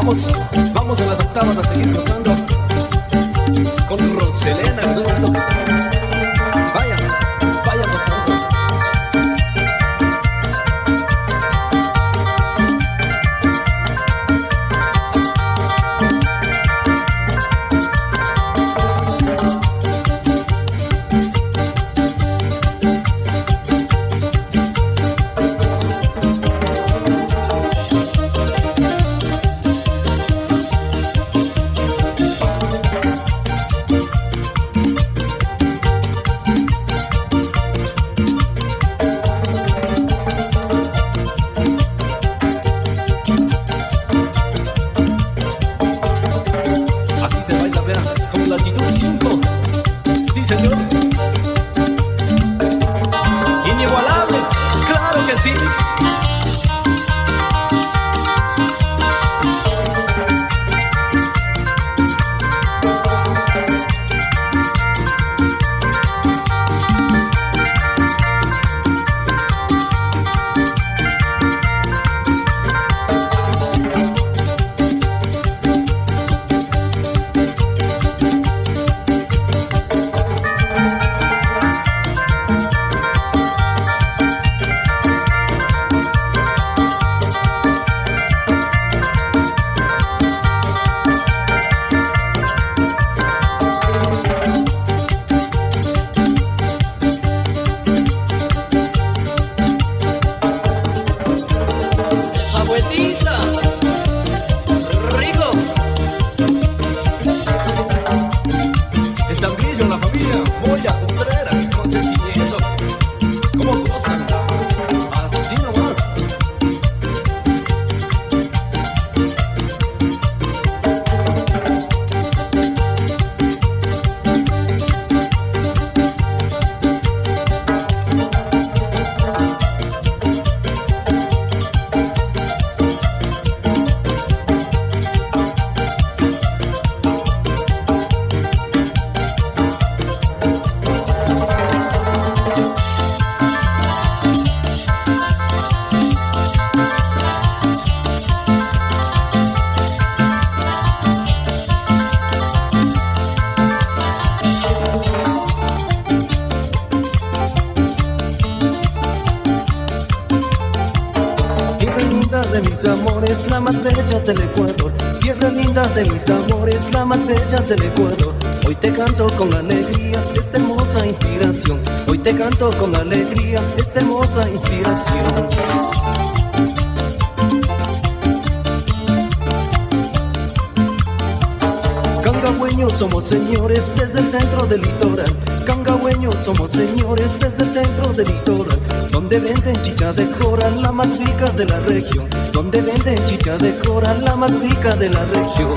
Vamos a las octavas a seguir gozando con Roselena, claro que sí. Vaya gozando. Con latitud 5, sí señor. Inigualable, claro que sí. Rico. Están brillo la familia Moya Contreras con sentimiento. ¿Cómo gozan? Así nomás. De mis amores, la más bella del Ecuador. Tierra linda de mis amores, la más bella del Ecuador. Hoy te canto con alegría esta hermosa inspiración. Hoy te canto con alegría esta hermosa inspiración. Cangagüeños somos señores desde el centro del litoral. Cangagüeños somos señores desde el centro del litoral. Donde venden chicha de coral, la más rica de la región. Donde venden chicha de coral, la más rica de la región.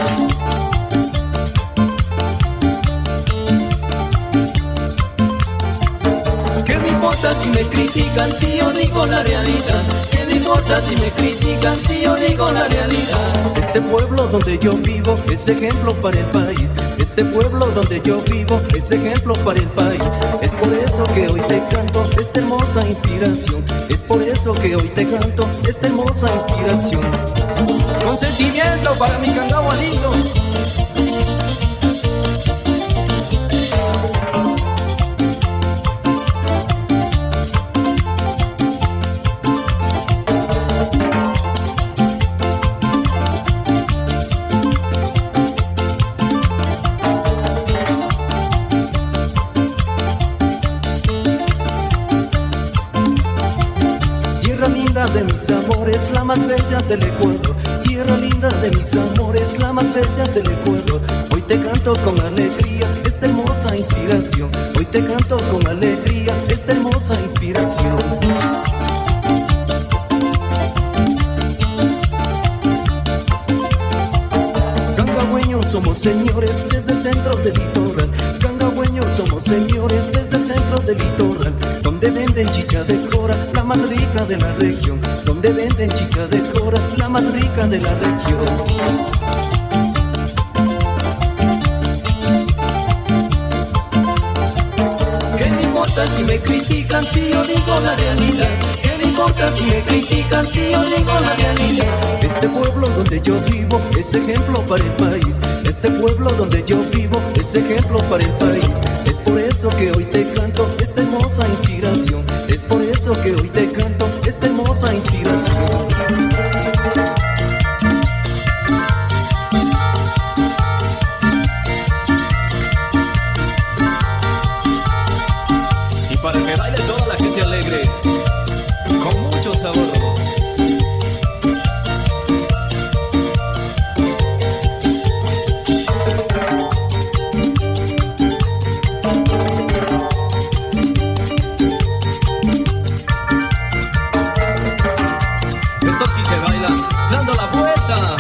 ¿Qué me importa si me critican si yo digo la realidad? ¿Qué me importa si me critican si yo digo la realidad? Este pueblo donde yo vivo es ejemplo para el país. Este pueblo donde yo vivo es ejemplo para el país. Es por eso que hoy te canto esta hermosa inspiración. Es por eso que hoy te canto esta hermosa inspiración. Con sentimiento para mi Cangagua lindo. Tierra linda de mis amores, la más bella del Ecuador. Tierra linda de mis amores, la más bella del Ecuador. Hoy te canto con alegría esta hermosa inspiración. Hoy te canto con alegría esta hermosa inspiración. Cangagüeños somos señores desde el centro del litoral. Cangagüeños somos señores desde el centro del litoral. Donde venden chicha de coral, la más rica de la región. Donde venden chicha de coral, la más rica de la región. ¿Qué me importa si me critican si yo digo la realidad? ¿Qué me importa importa si me critican si yo digo la realidad? Este pueblo donde yo vivo es ejemplo para el país. Este pueblo donde yo vivo es ejemplo para el país. Es por eso que hoy te canto esta hermosa inspiración. Es por eso que hoy te canto esta hermosa inspiración. Para que baile toda la gente alegre, con mucho sabor. Esto sí se baila, dando la vuelta.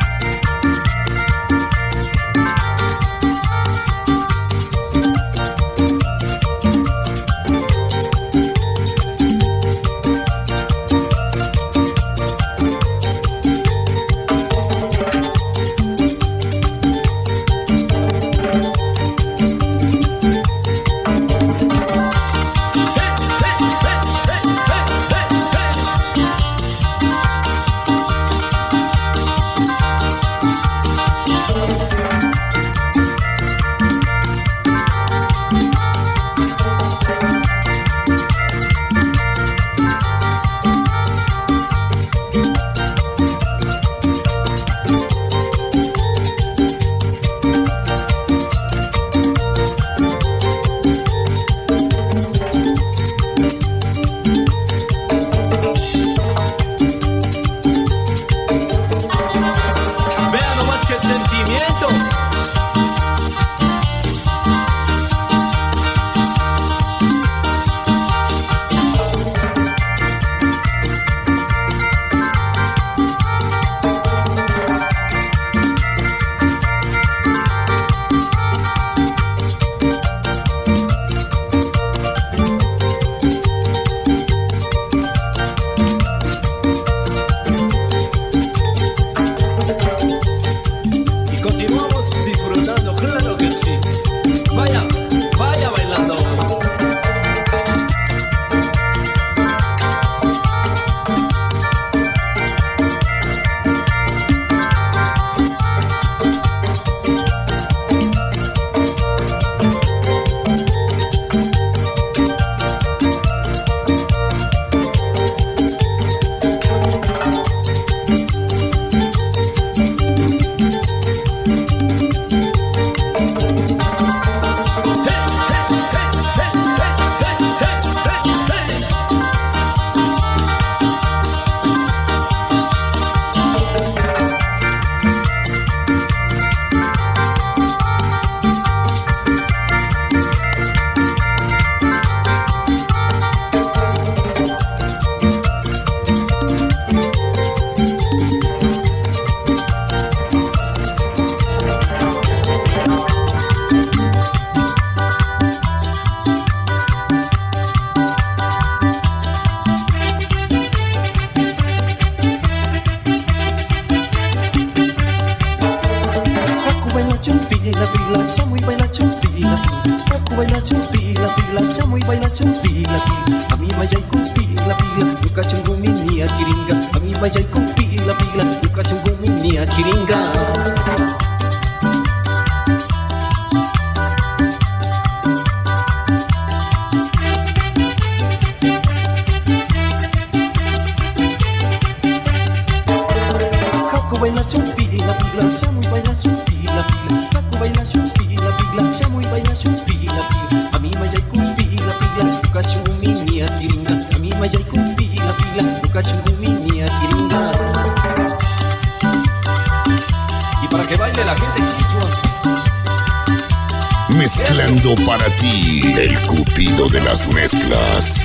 Mezclando para ti, el Cupido de las mezclas.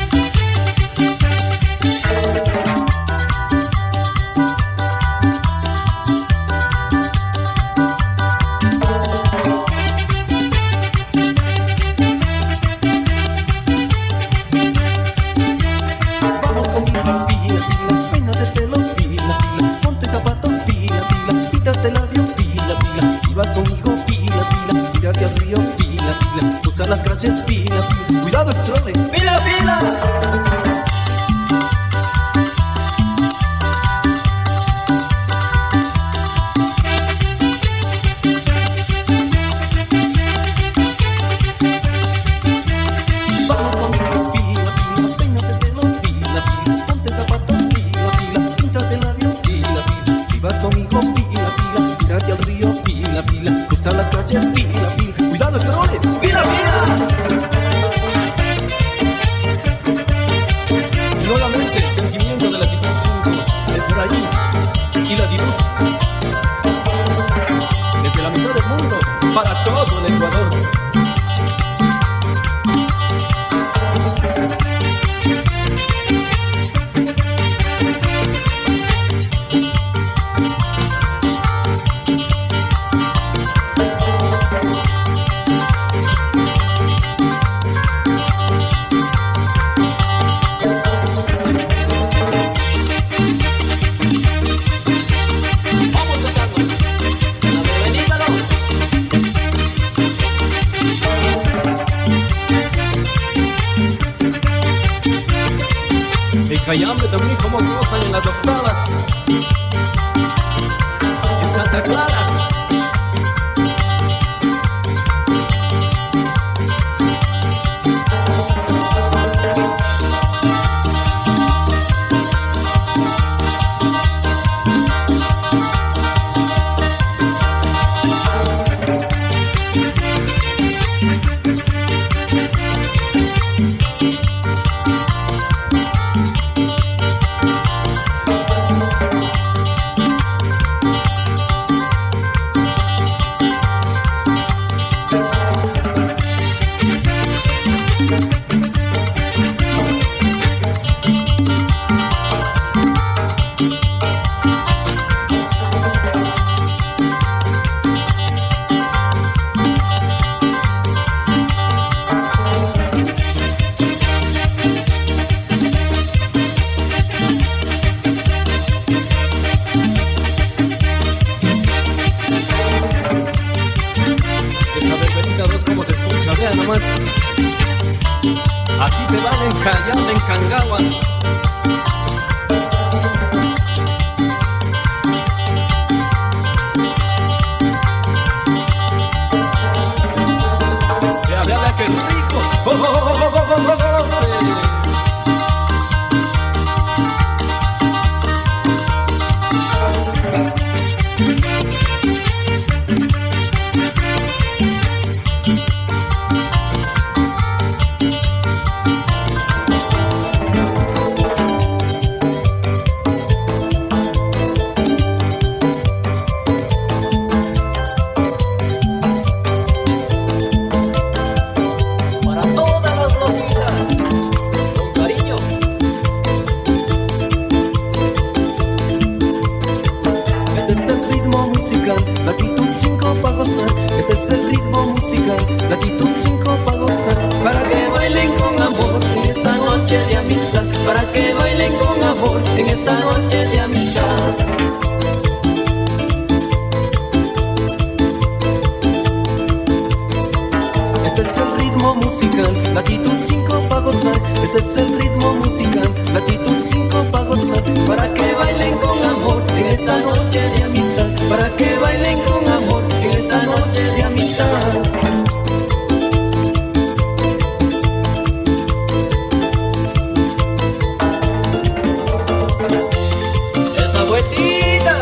Las gracias, pila, pila. Cuidado el trole. Pila, pila. Cayambe también como gozan en las octavas. En Santa Clara. Así se van en Cayambe, en Cangagua. Vea, qué rico. ¡Oh, oh, oh, oh, oh, oh, oh! Latitud 5 pa' gozar, este es el ritmo musical. Latitud 5 pa' gozar, para que bailen con amor en esta noche de amistad. Para que bailen con amor en esta noche de amistad. este es el ritmo musical. Latitud 5 pa' gozar, este es el ritmo musical. Latitud 5 pa' gozar, para que bailen con amor en esta noche de amistad. Para que bailen con amor en esta noche de amistad. Esa vueltita.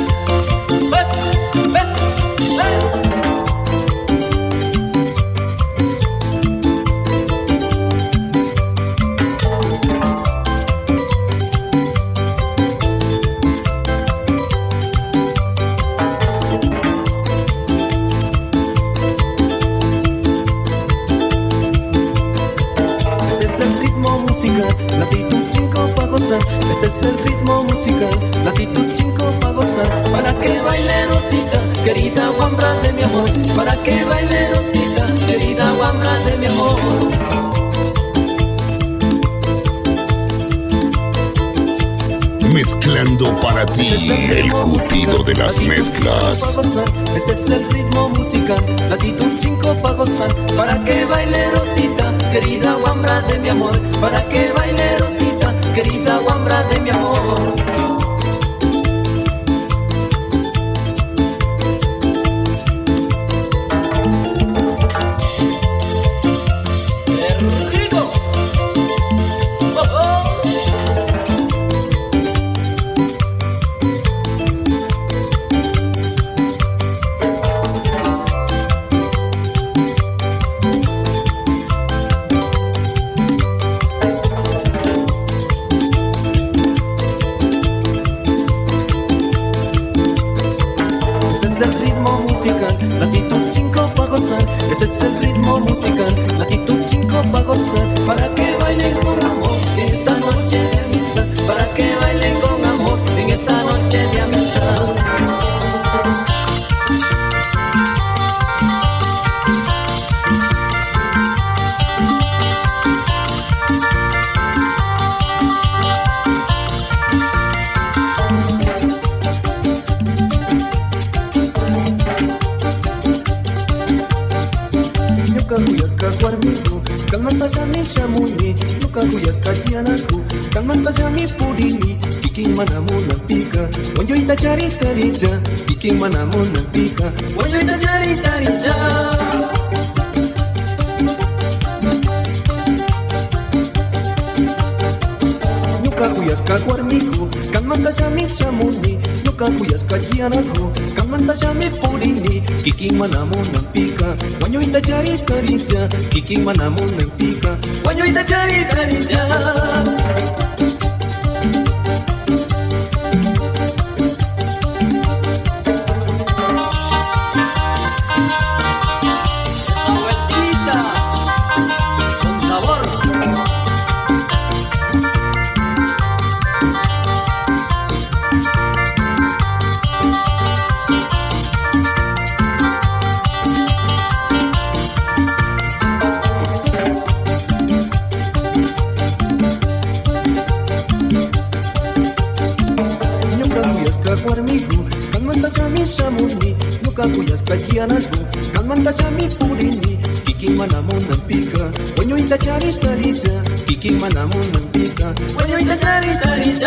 Latitud 5 pa' gozar, este es el ritmo musical. Latitud 5 pa' gozar, para que baile Rosita, querida guambra de mi amor. Para que baile Rosita, querida guambra de mi amor. Mezclando para ti el cupido de las mezclas. Este es el ritmo musical. Latitud 5 pa' gozar, para que baile Rosita, querida guambra de mi amor. Para que baile Rosita, querida guambra de mi amor. Latitud 5 pa' gozar, este es el ritmo musical. Latitud 5 pa' gozar, para que bailen con amor en esta noche de amistad. Para que bailen con amor en esta noche de amistad. calma Kalmantasami samuni, nukakuyas katianaku. Kalmantasami purini, kikin manamunan pika. Wanyoita charitaricha, kikin manamunan pika. Wanyoita charitaricha. Nukakuyas kakuarmiku, kalmantasami samuni. Nukakuyas katianaku, kalmantasami purini, kikin manamunan pika. Wanyoita charitaricha, kikin manamunan pika. Wanyoita charitaricha. Samuni, nukakuyas katianaku. Kalmantasami purini, kikin manamunan pika. Wanyoita charitaricha, kikin manamunan pika. Wanyoita charitaricha.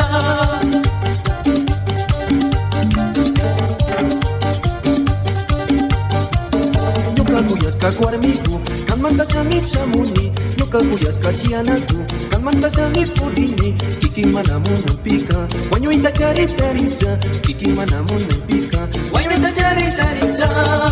Nukakuyas kakuarmiku, kalmantasami samuni. Nukakuyas katianaku, kalmantasami purini, kikin manamunan pika. Wanyoita charitaricha, kikin manamunan pika. Wanyoita charitaricha.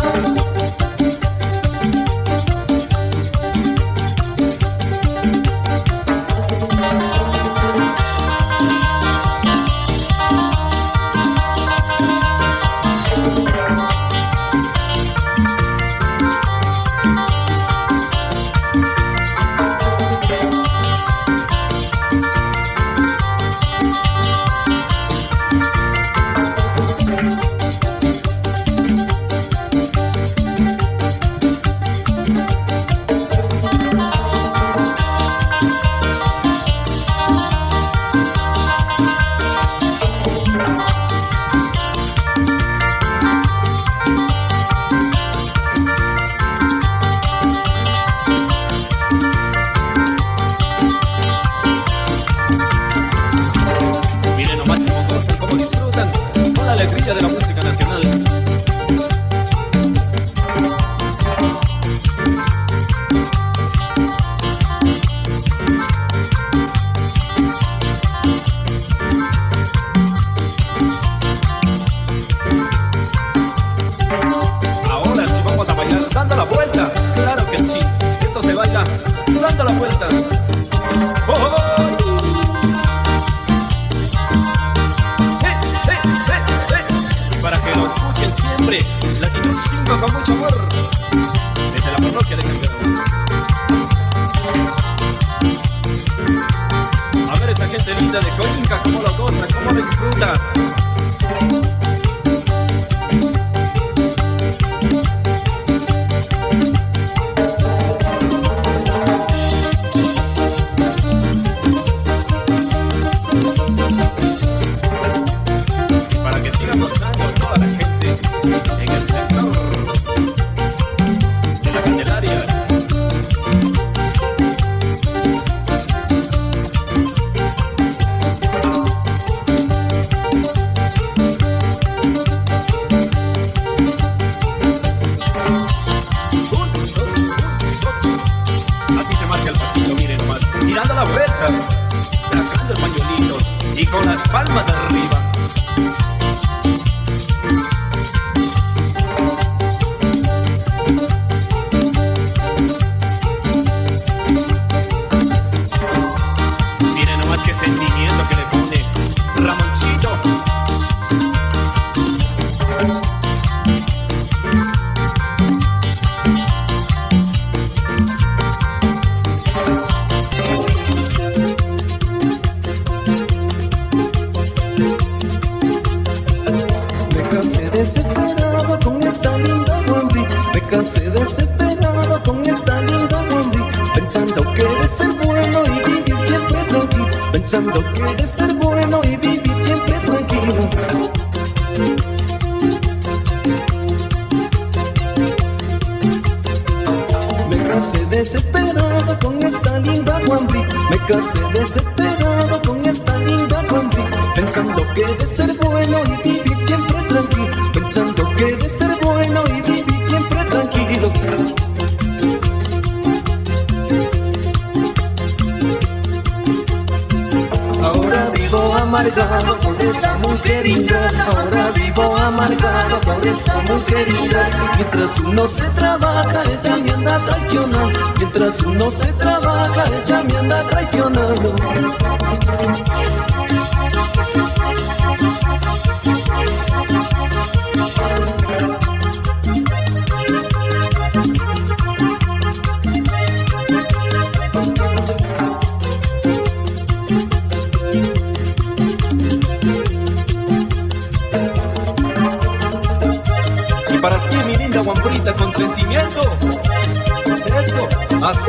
De la música nacional. Ahora sí vamos a bailar dando la vuelta. Claro que sí, esto se baila dando la vuelta. ¡Oh, oh, oh! Siempre, Latitud 5 con mucho amor, desde la parroquia de Campeón. A ver esa gente linda de Corinca, cómo lo goza, cómo lo disfruta. Para que sigan gozando toda la gente en el sector de la Candelaria. Así se marca el pasito, miren nomás, tirando la vuelta, sacando el pañuelito y con las palmas arriba. Qué sentimiento que le pone Ramoncito. Me cansé desesperado con esta linda Wambi. Me cansé desesperado con esta linda Wambi. Pensando que de ser bueno y vivir siempre tranquilo. Pensando que de ser bueno y vivir siempre tranquilo. Me cansé desesperado con esta casé desesperado con esta linda combi, pensando que de ser bueno y vivir siempre tranquilo, pensando que de ser bueno y vivir siempre tranquilo. Ahora vivo amargado por esa mujer ingrata, ahora vivo amargado por esta mujer ingrata. Mientras uno se trabaja, ella me anda traicionando. Mientras uno se trabaja, ella me anda traicionando. Y para ti, mi linda guambrita, con sentimiento. Eso, así.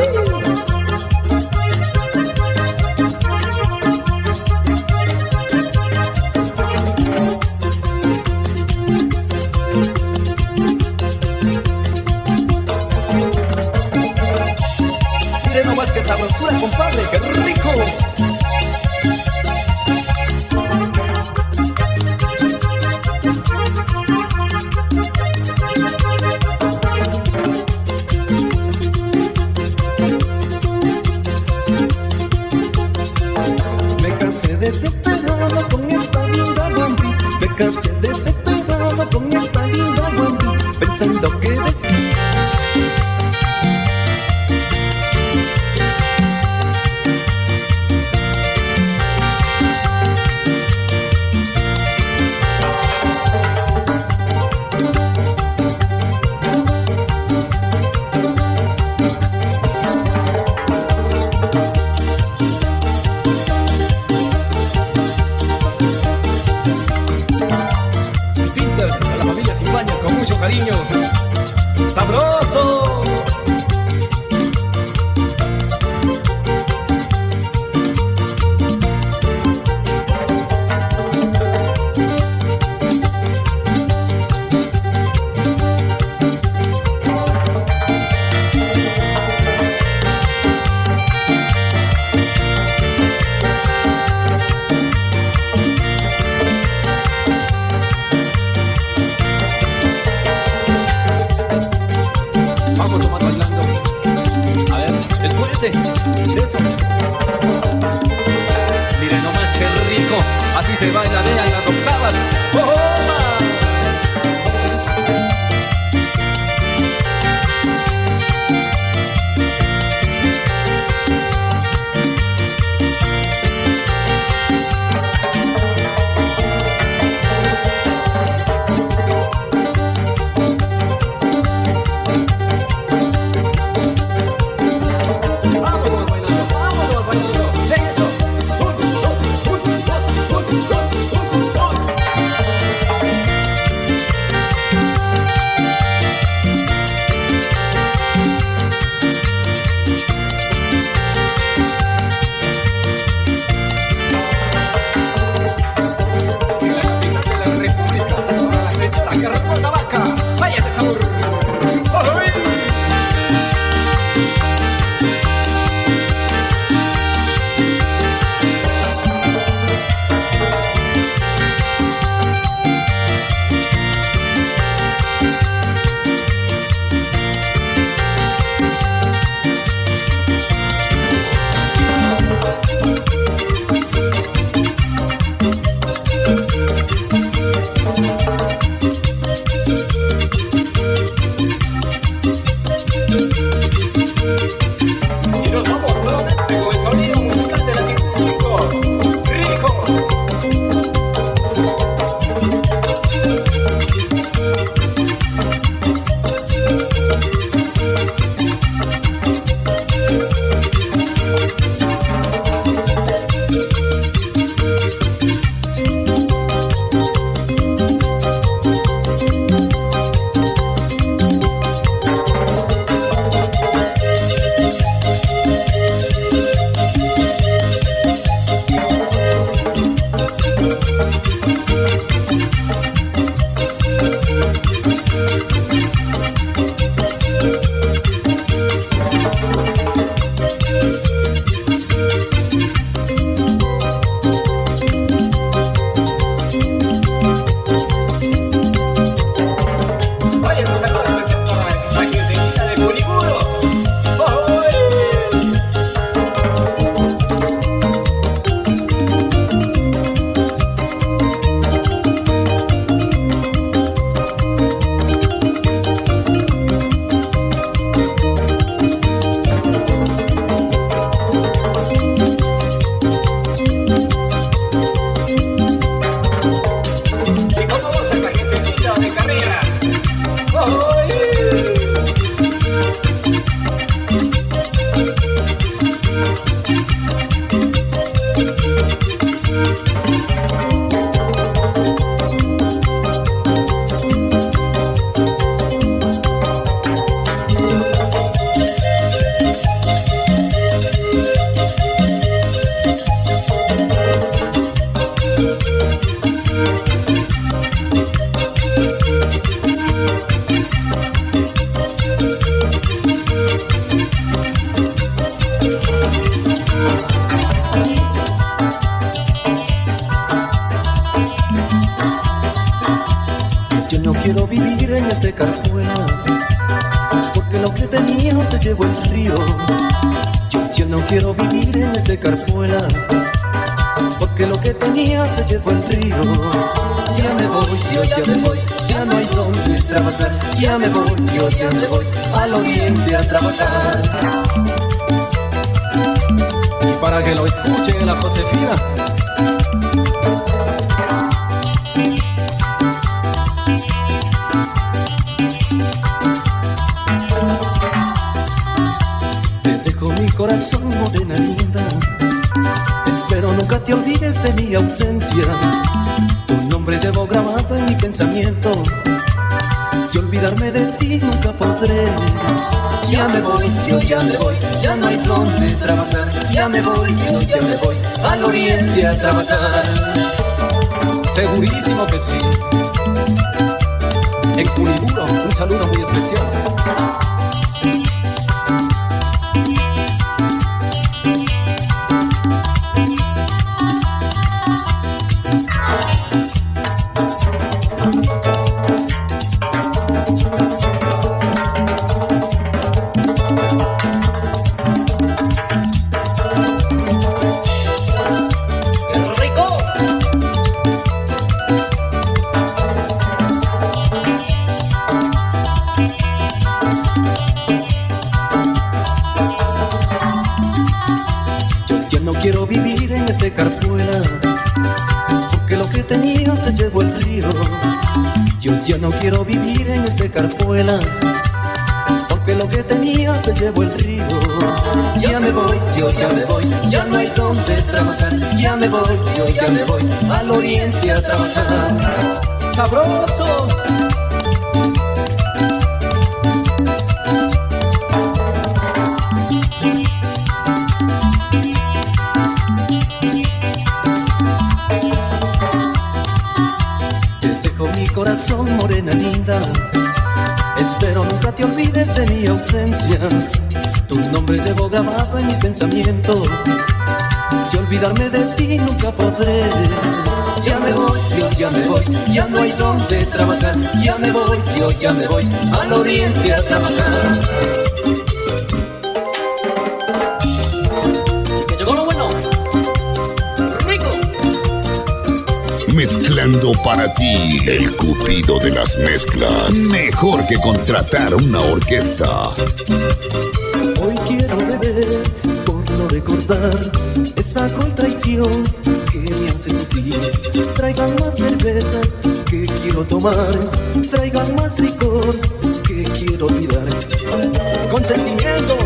Mire nomás que sabrosura, compadre, qué rico. Desesperado con esta linda guambi, me casé desesperado con esta linda guambi, pensando que cariño, sabroso. Vamos nomás bailando. A ver, el puente. Eso. Miren nomás qué rico. Así se baila, vean las octavas. ¡Oh! carpuela, porque lo que tenía se llevó el río. Yo ya no quiero vivir en este carpuela, porque lo que tenía se llevó el río. Ya me voy, yo ya me voy, ya no hay donde trabajar. Ya me voy, yo ya me voy al oriente a trabajar. Y para que lo escuchen la Josefina. Te dejo mi corazón, morena linda. Espero nunca te olvides de mi ausencia. Tu nombre llevo grabado en mi pensamiento, y olvidarme de ti nunca podré. Ya me voy, yo ya me voy, ya no hay donde trabajar. Ya me voy, yo ya me voy al oriente a trabajar. Segurísimo que sí. En Cuniburo, un saludo muy especial. No quiero vivir en este carpuela, porque lo que tenía se llevó el río. Yo ya no quiero vivir en este carpuela, porque lo que tenía se llevó el río. Ya me voy, yo ya me voy, ya no hay donde trabajar. Ya me voy, yo ya me voy al oriente a trabajar. ¡Sabroso! Corazón, morena linda, espero nunca te olvides de mi ausencia. Tu nombre llevo grabado en mi pensamiento, y olvidarme de ti nunca podré. Ya me voy, yo ya me voy, ya no hay donde trabajar. Ya me voy, yo ya me voy al oriente a trabajar. Que llegó lo bueno. Rico. Mezclando para ti, el cupido de las mezclas. Mejor que contratar una orquesta. Hoy quiero beber por no recordar esa cruel traición que me hace sufrir. Traigan más cerveza que quiero tomar, traigan más licor que quiero olvidar. Con sentimiento.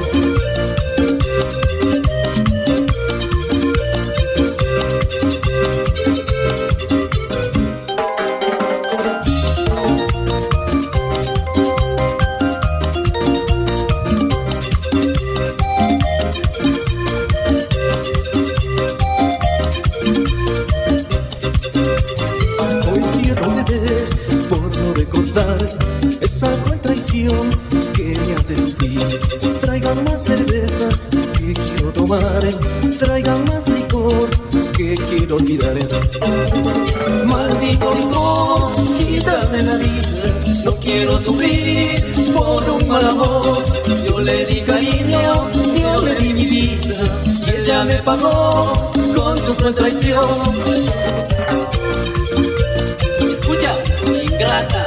Esa cruel traición que me hace sufrir. Traigan más cerveza que quiero tomar, traigan más licor que quiero olvidar. Maldito licor, quítame la vida, no quiero sufrir por un mal amor. Yo le di cariño, yo le di mi vida, y ella me pagó con su cruel traición. Escucha, ingrata.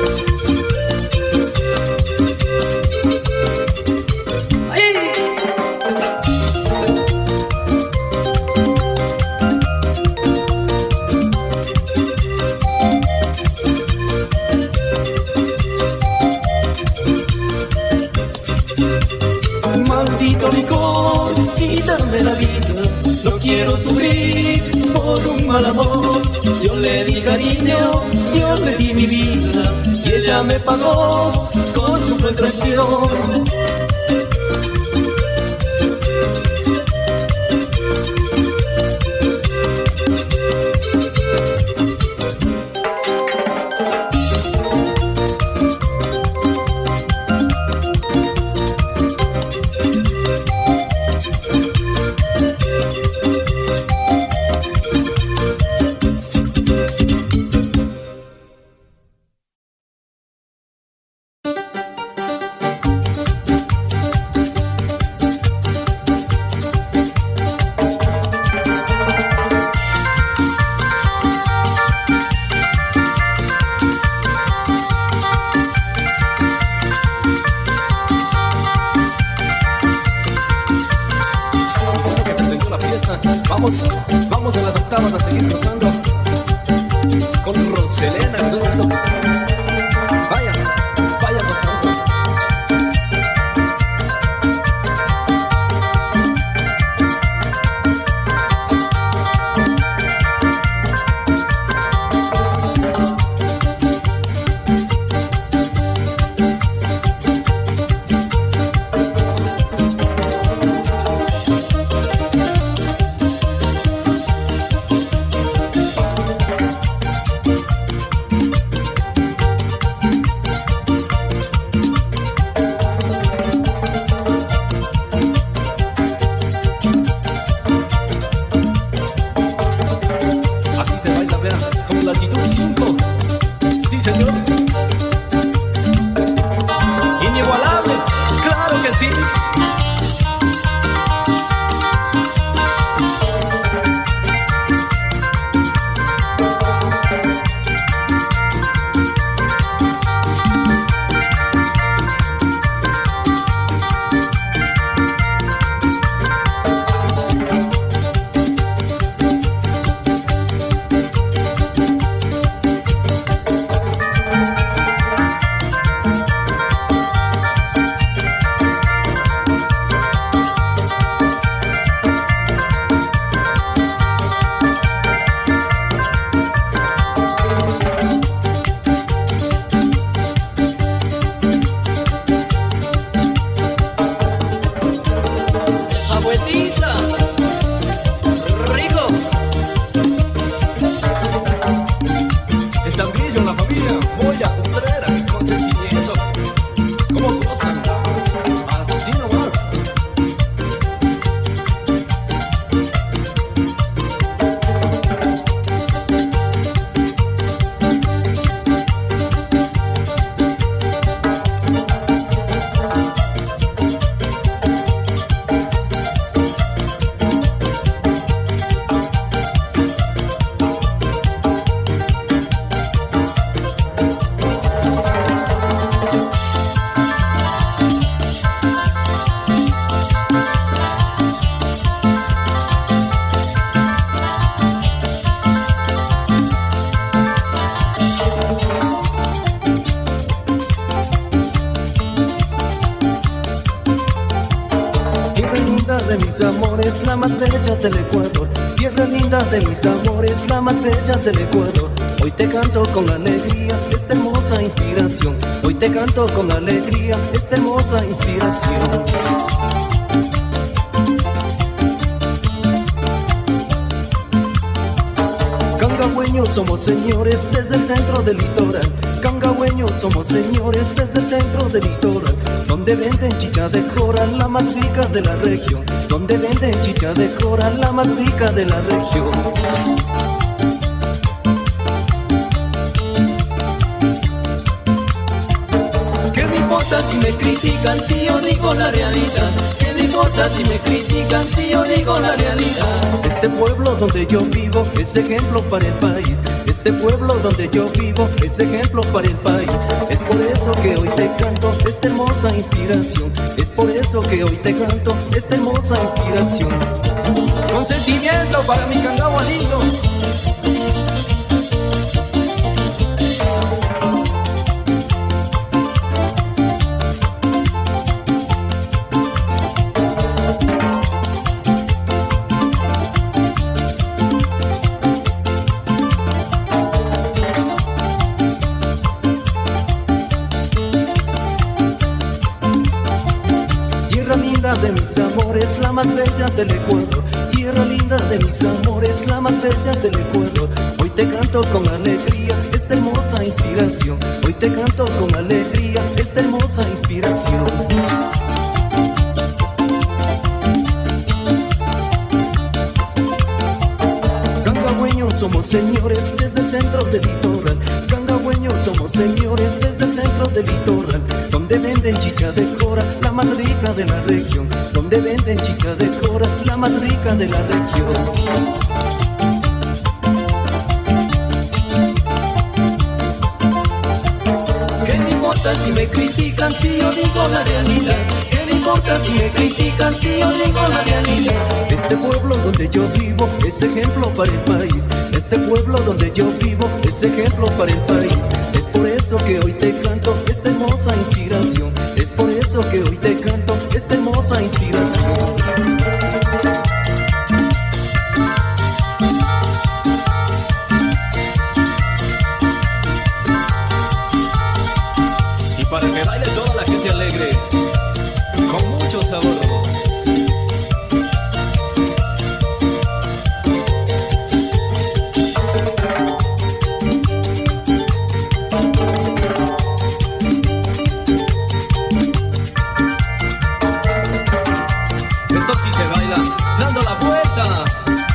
Maldito licor, quítame la vida, no quiero sufrir por un mal amor. Yo le di cariño, yo le di mi vida, y ella me pagó con su cruel traición. Vamos en las octavas a seguir gozando con Roselena, claro que sí. Vaya gozando. Inigualable, claro que sí. Rico. Están brillo la familia Moya Contreras con sentimiento. ¿Cómo gozan? Así nomás. De mis amores, la más bella del Ecuador. Tierra linda de mis amores, la más bella del Ecuador. Hoy te canto con alegría esta hermosa inspiración. Hoy te canto con alegría esta hermosa inspiración. Cangagüeños somos señores desde el centro del litoral. Cangagüeños somos señores desde el centro del litoral. Donde venden chicha de coral, la más rica de la región. Donde venden chicha de coral, la más rica de la región. ¿Qué me importa si me critican si yo digo la realidad? ¿Qué me importa si me critican si yo digo la realidad? Este pueblo donde yo vivo es ejemplo para el país. Este pueblo donde yo vivo es ejemplo para el país. Es por eso que hoy te canto esta hermosa inspiración. Es por eso que hoy te canto esta hermosa inspiración. Con sentimiento para mi Cangagua lindo. Tierra linda de mis amores, la más bella del Ecuador. Tierra linda de mis amores, la más bella del Ecuador. Hoy te canto con alegría esta hermosa inspiración. Hoy te canto con alegría esta hermosa inspiración. Cangagüeños somos señores desde el centro del litoral. Cangagüeños somos señores desde el centro del litoral. Donde venden chicha de cora, la más rica de la región. Donde venden chicha de cora, la más rica de la región. ¿Qué me importa si me critican si yo digo la realidad? ¿Qué me importa si me critican si yo digo la realidad? Este pueblo donde yo vivo es ejemplo para el país. Este pueblo donde yo vivo es ejemplo para el país. Es por eso que hoy te canto esta hermosa inspiración. Es por eso que hoy te canto esta hermosa inspiración. Para que baile toda la gente alegre, con mucho sabor. Esto sí se baila dando la vuelta.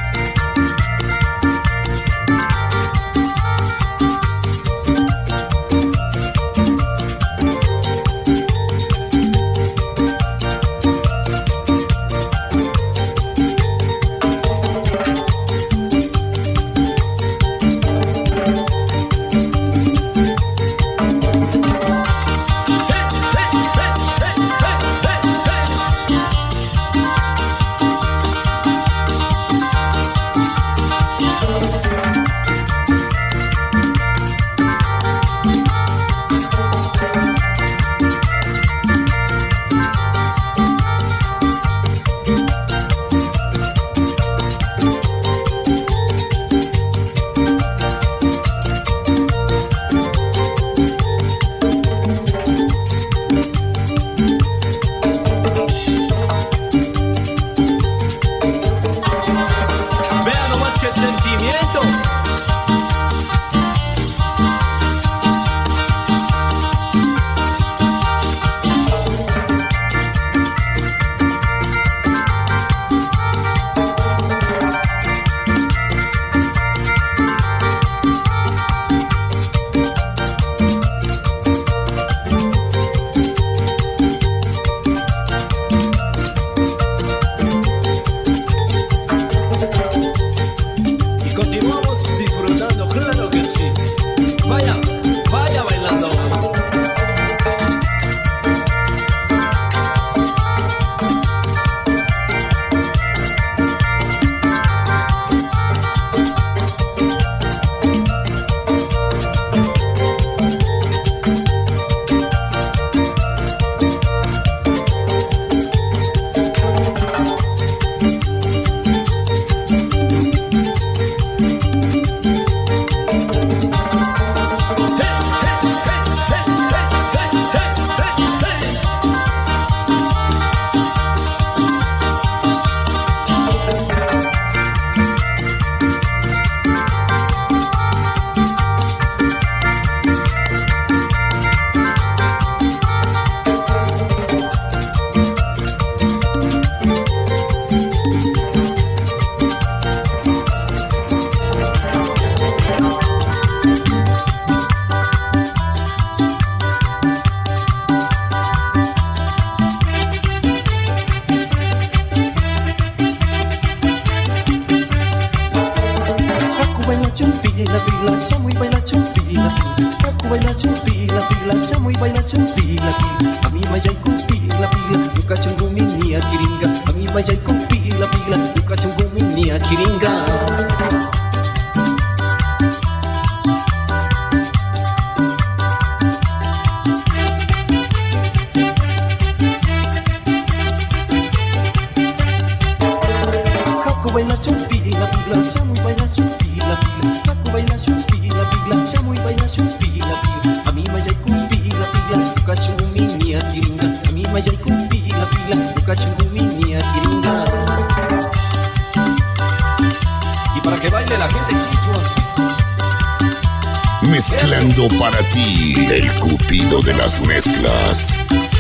Mezclando para ti, el Cupido de las mezclas.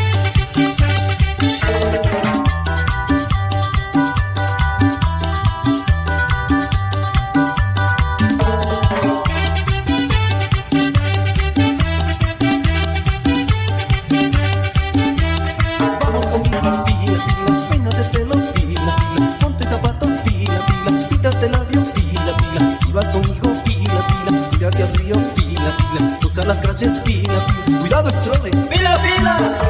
Las gracias, pila, pila. Cuidado el trole, pila, pila.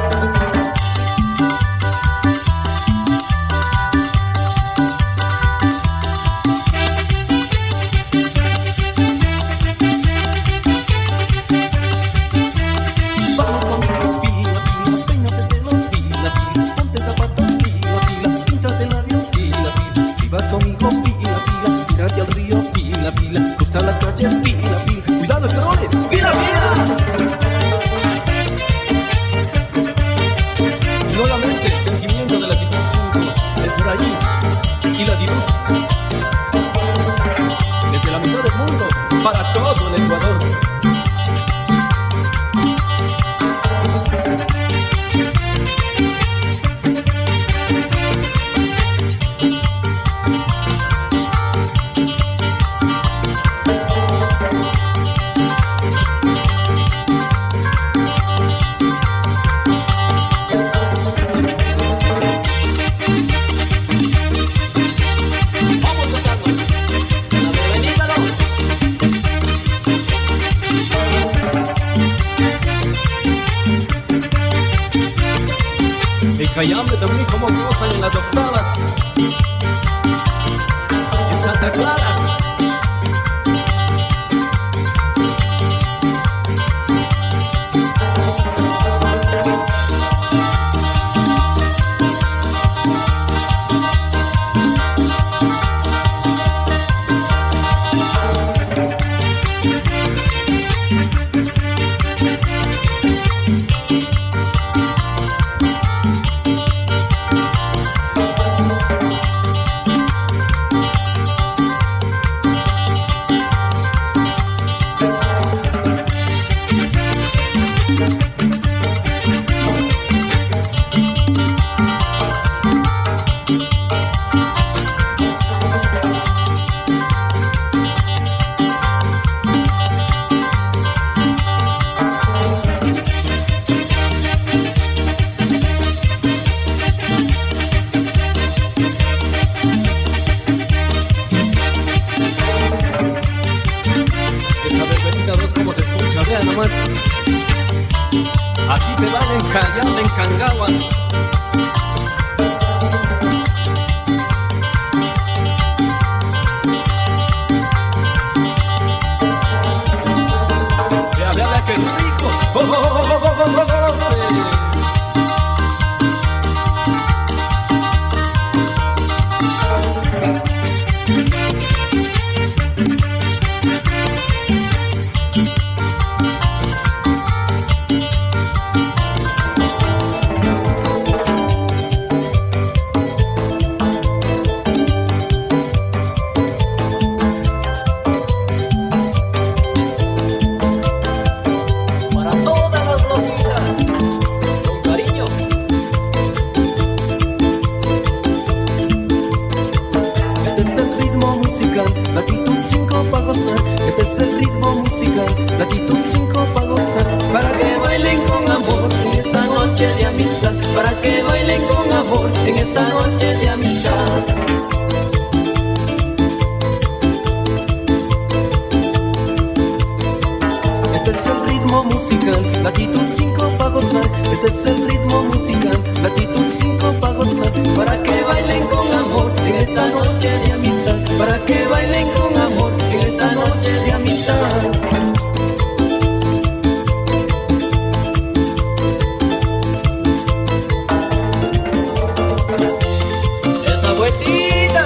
conmigo, pila, pila. Tírate al río, pila, pila. Cruza las calles, pila, pila. Cuidado, esperones, pila, pila. Y nuevamente el sentimiento de la actitud 5 es por ahí. Y la actitud desde la mitad del mundo para todo el Ecuador. Cayambe también como gozan en las octavas. En Santa Clara. Así se van en Cayambe, en Cangagua. Vea, qué rico. ¡Oh, oh, oh, oh, oh, oh, oh! Latitud 5 pa' gozar, este es el ritmo musical. Latitud 5 pa' gozar, para que bailen con amor en esta noche de amistad. Para que bailen con amor en esta noche de amistad. Este es el ritmo musical, latitud 5 pa' gozar. Este es el ritmo musical, latitud 5 pa' gozar. Para que bailen con amor en esta noche de amistad. Para que bailen con amor en esta noche de amistad. Esa vueltita.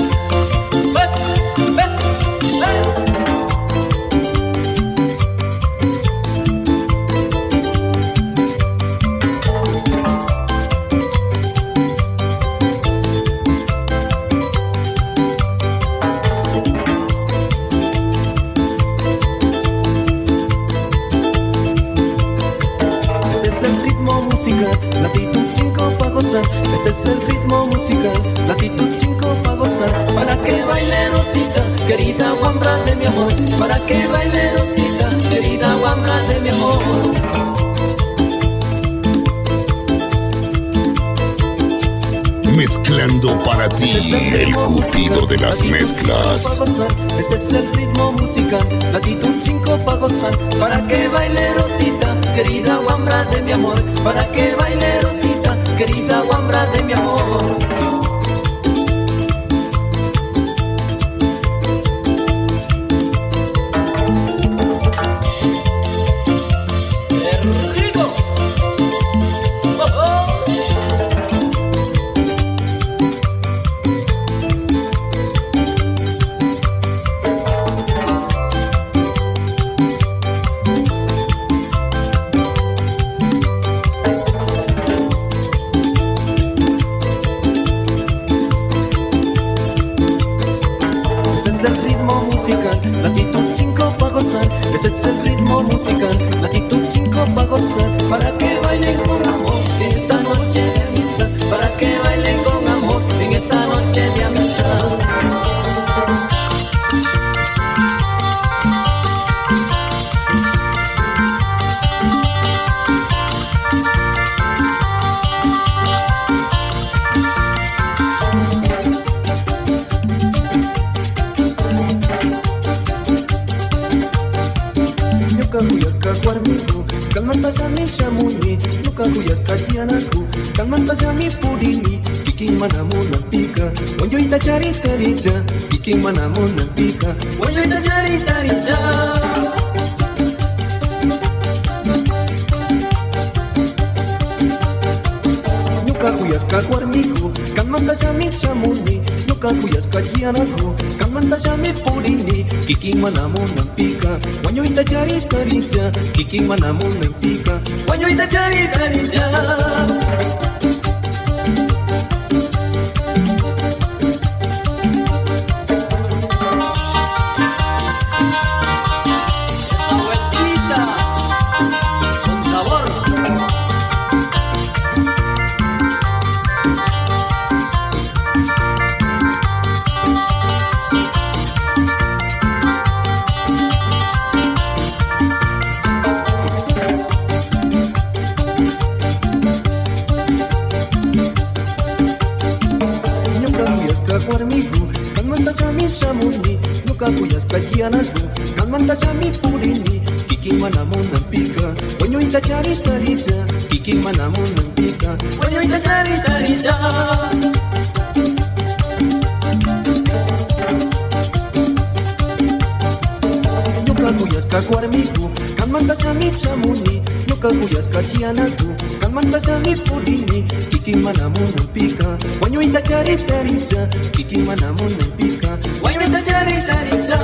Latitud 5 pa' gozar, este es el ritmo musical. Latitud 5 pa' gozar, para que baile Rosita, querida guambra de mi amor. Para que baile Rosita, querida guambra de mi amor. Mezclando para ti el Cupido de las mezclas. Este es el ritmo musical, latitud 5 pa' gozar. Para que baile Rosita, querida guambra de mi amor. Para que baile Rosita, querida guambra de mi amor. musical, latitud 5 pa' gozar. Este es el ritmo musical, latitud 5 pa' gozar. Para que bailen con amor en esta noche de amistad. Para que bailen con amor en esta noche de amistad. Warmiku, kalmanta sami samuni, nuka kuyas katianaku, kalmanta sami pudini, kiking manamuna pika, wanyo ita cari tarica, kiking manamuna pika, wanyo ita cari tarica. Nuka kuyas warmiku, kalmanta sami samuni, nuka kuyas katianaku, kalmanta sami pudini, kiking manamuna pika, wanyo ita cari tarica, kiking manamuna pika, wanyo ita cari tarica. samuni, nuka kuyas kajianaku, kalmanta sami purini, kiking manamuna pika, wanyo ita cari tarica, kiking manamuna pika, wanyo ita cari tarica. Nuka kuyas kakuarmiku, kalmanta sami samuni, nuka kuyas kajianaku, kalmanta sami purini, kiking manamuna pika, wanyo ita cari tarica, kiking manamuna pika, wanyo ita cari tarica.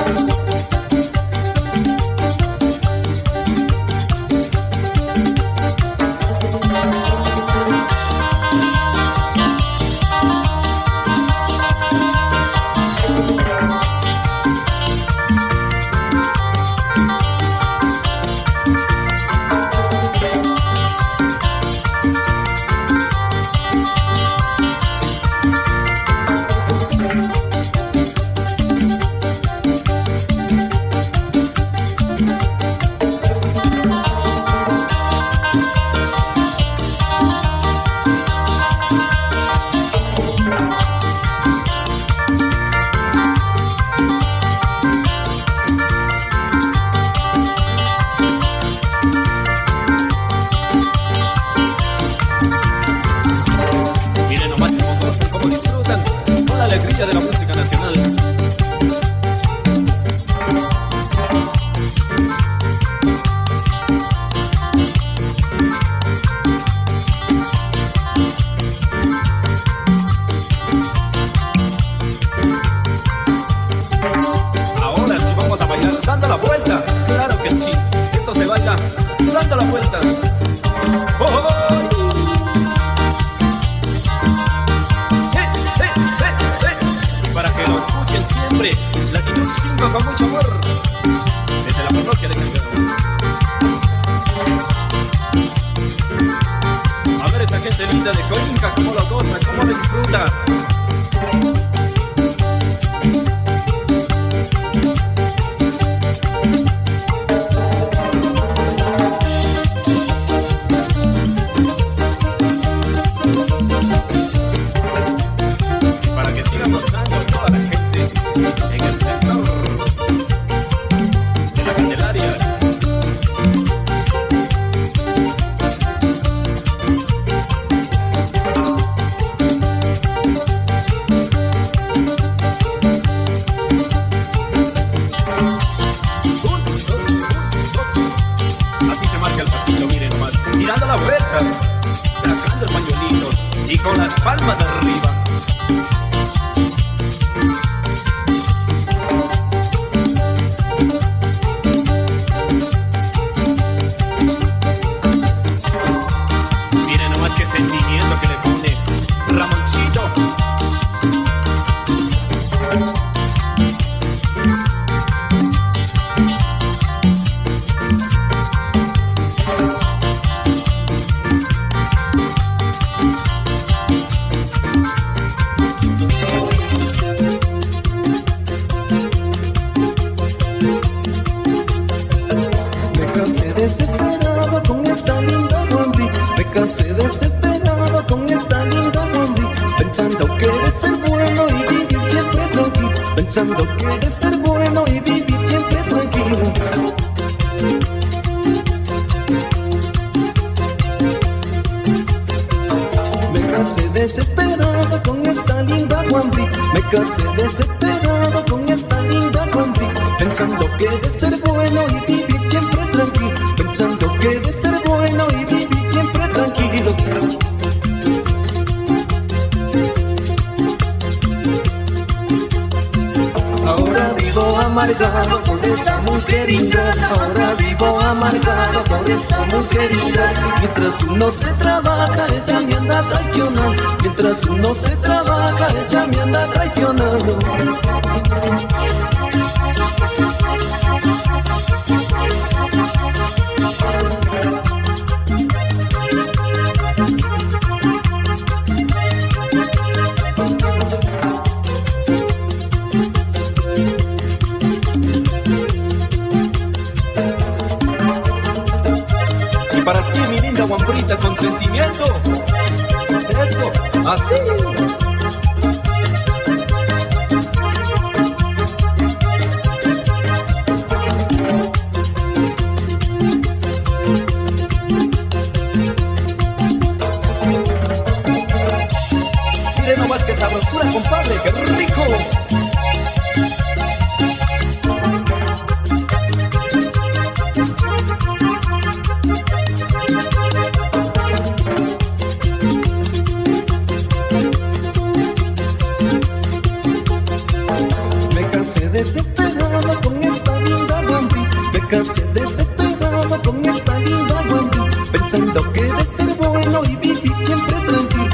De la música nacional. Ahora sí vamos a bailar dando la vuelta, claro que sí, esto se baila dando la vuelta. ¡Oh, oh, oh! Siempre, latitud 5 con mucho amor, desde la parroquia de Campeón. A ver esa gente linda de Coinca, cómo lo goza, cómo lo disfruta. Para que sigan gozando toda la gente en el sector de la Candelaria. Así se marca el pasillo, miren nomás, mirando la vuelta, sacando el pañuelito y con las palmas arriba. pensando que de ser bueno y vivir siempre tranquilo. Me casé desesperado con esta linda guambri, me casé desesperado con esta linda guambri, pensando que de ser bueno y vivir siempre tranquilo, pensando que de ser bueno y vivir siempre tranquilo. Ahora vivo amargado por esa mujer ingrata, ahora vivo amargado por esta mujer ingrata. Mientras uno se trabaja, ella me anda traicionando, mientras uno se trabaja, ella me anda traicionando. Para ti, mi linda guambrita, con sentimiento. Eso, así. Mire nomás que sabrosura, compadre, qué rico. Desesperado con esta linda guambri, me casé desesperado con esta linda guambri, pensando que de ser bueno y vivir siempre tranquilo.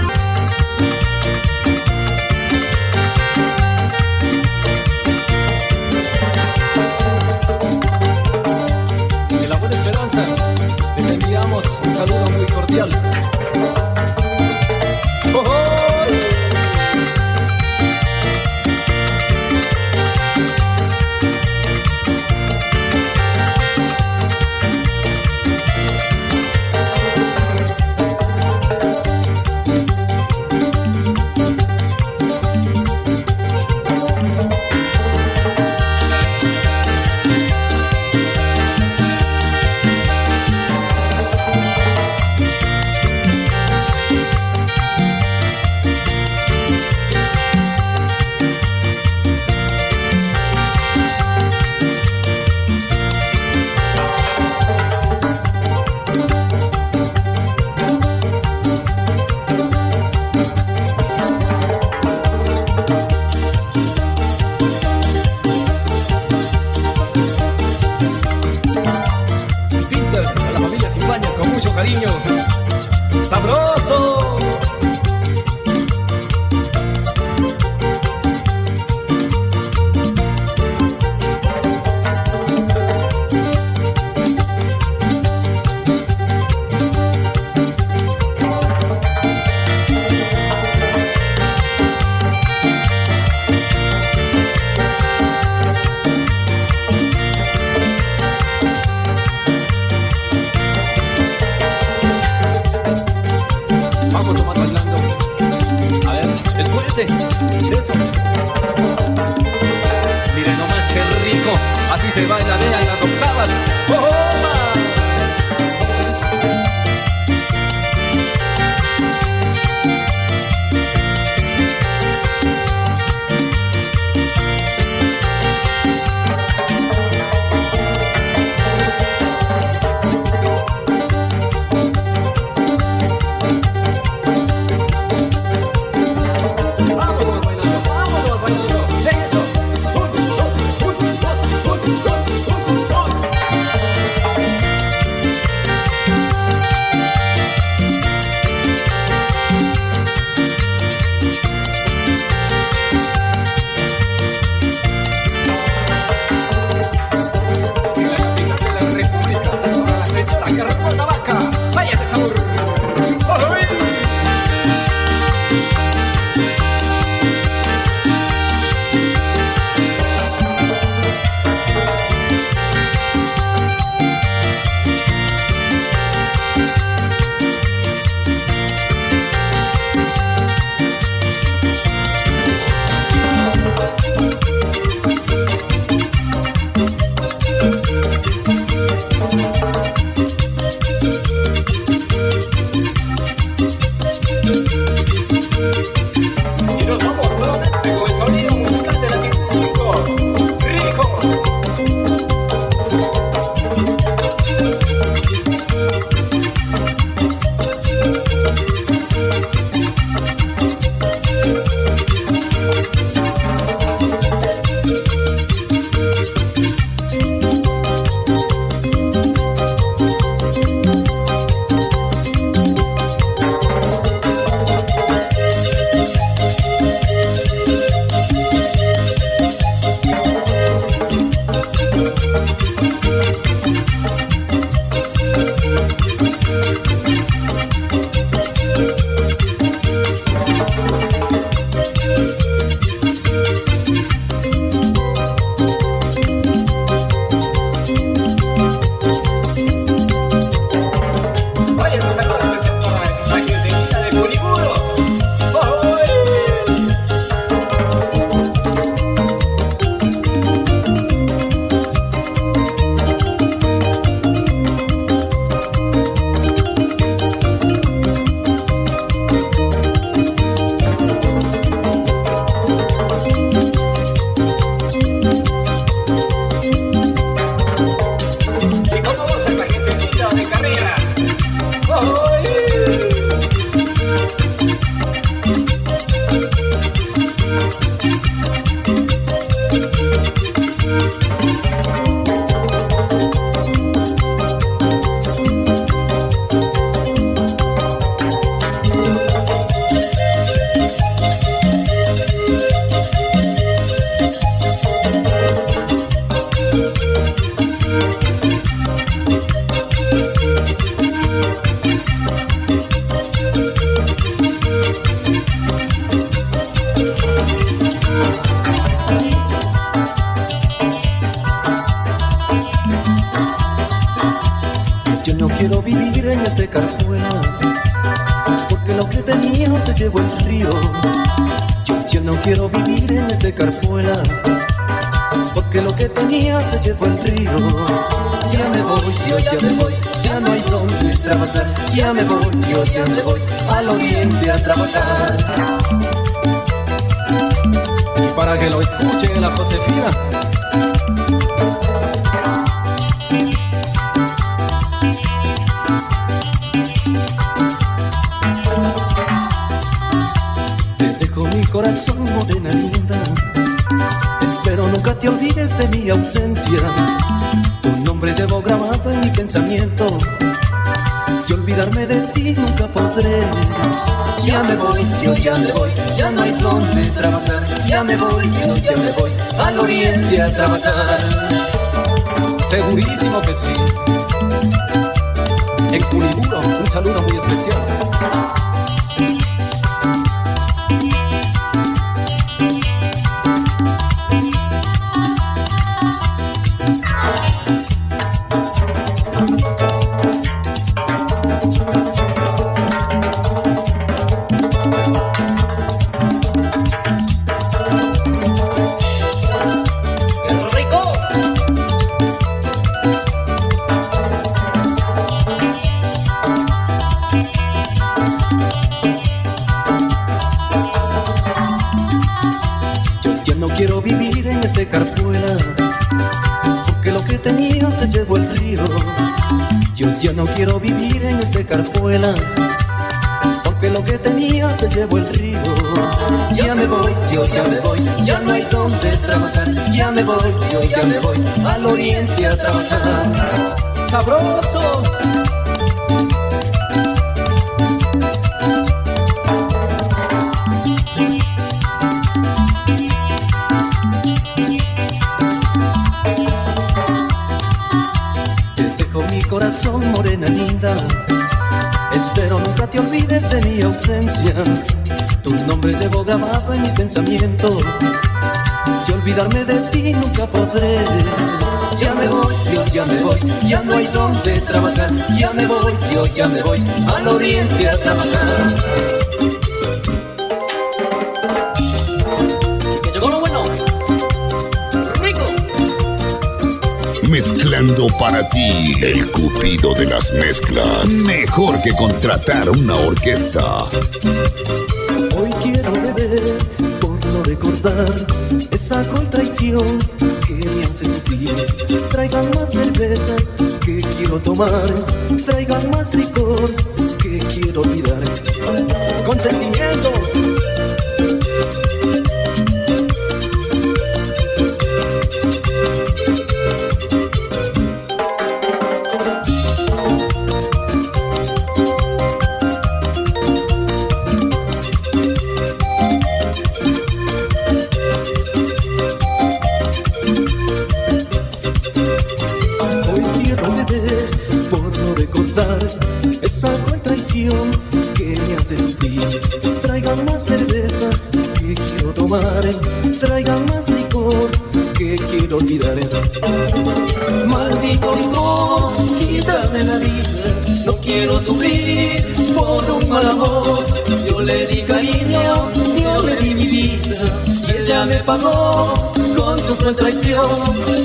De la Buena Esperanza les enviamos un saludo muy cordial. Cariño, sabroso. Vamos nomás bailando. A ver, el fuerte. Eso. Miren nomás qué rico. Así se baila, vean las octavas. ¡Oh! este carpuela, porque lo que tenía se llevó el río. Yo ya no quiero vivir en este carpuela, porque lo que tenía se llevó el río. Ya me voy, yo ya me voy, ya no hay donde trabajar. Ya me voy, yo ya me voy al oriente a trabajar. Y para que lo escuchen la Josefina. Corazón, morena linda, espero nunca te olvides de mi ausencia. Tu nombre llevo grabado en mi pensamiento y olvidarme de ti nunca podré. Ya me voy, yo ya me voy, ya no hay donde trabajar. Ya me voy, yo ya me voy al oriente a trabajar. Segurísimo que sí. En Culiburo, un saludo muy especial. Ya no quiero vivir en este carpuela, porque lo que tenía se llevó el río. Ya me voy, yo ya me voy, ya no hay donde trabajar. Ya me voy, yo ya me voy al oriente a trabajar. ¡Sabroso! Corazón, morena linda, espero nunca te olvides de mi ausencia. Tu nombre llevo grabado en mi pensamiento y olvidarme de ti nunca podré. Ya me voy, yo ya me voy, ya no hay donde trabajar. Ya me voy, yo ya me voy al oriente a trabajar. Que llegó lo bueno. Rico. Mezclando para ti, el Cupido de las mezclas. Mejor que contratar una orquesta. Hoy quiero beber por no recordar esa cruel traición que me hace sufrir. Traigan más cerveza que quiero tomar, traigan más licor que quiero olvidar. Con sentimiento. Esa cruel traición que me hace sufrir. Traigan más cerveza que quiero tomar, traigan más licor que quiero olvidar. Maldito licor, quítame la vida. No quiero sufrir por un mal amor. Yo le di cariño, yo le di mi vida y ella me pagó con su cruel traición.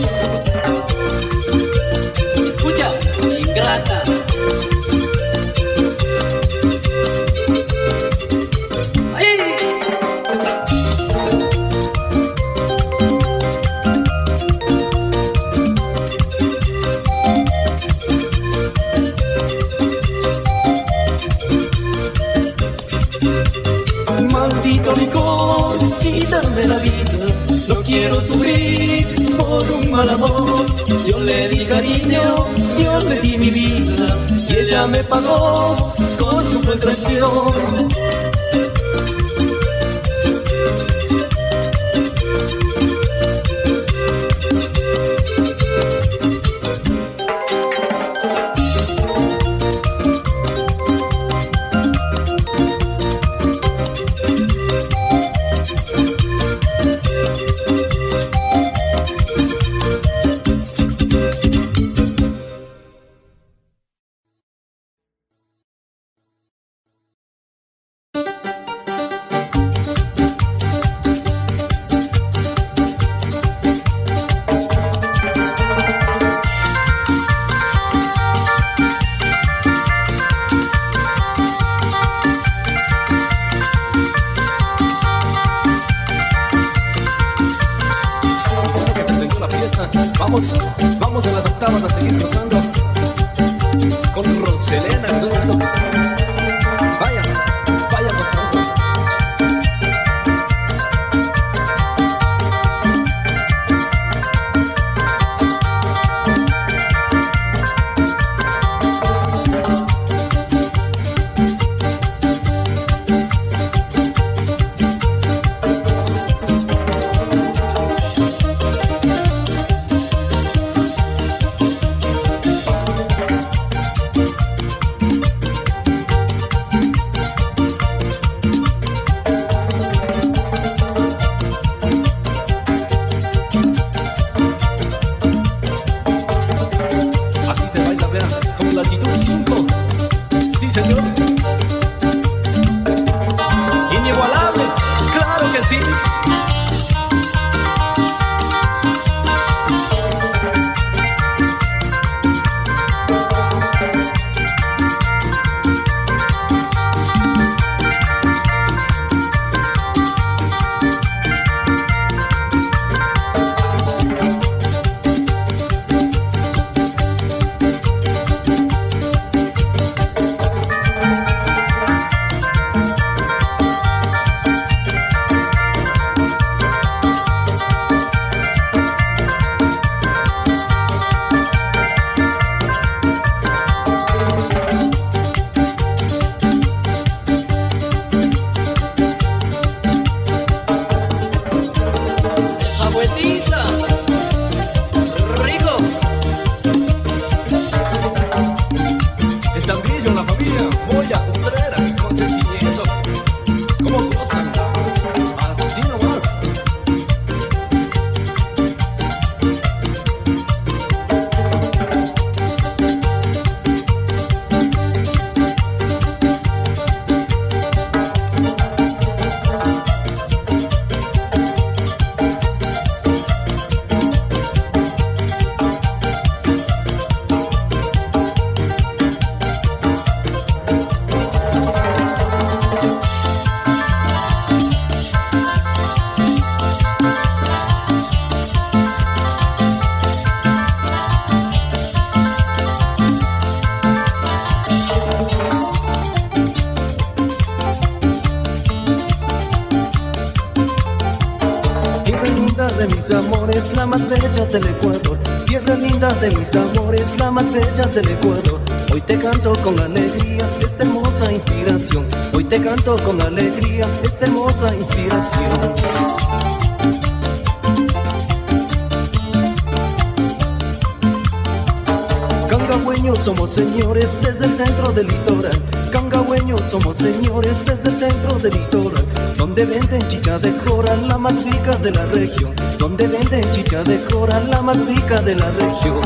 Escucha, ingrata. Maldito licor, quítame la vida. No quiero sufrir por un mal amor. Yo le di cariño, yo le di mi vida y ella me pagó con su cruel traición. Vamos a las octavas a seguir gozando con Roselena, claro que sí. Vaya gozando. De mis amores, la más bella del Ecuador. Tierra linda de mis amores, la más bella del Ecuador. Hoy te canto con alegría esta hermosa inspiración. Hoy te canto con alegría esta hermosa inspiración. Cangagüeños somos señores desde el centro del litoral. Cangagüeños somos señores desde el centro del litoral. Donde venden chicha de jora, la más rica de la región. Donde venden chicha de jora, la más rica de la región.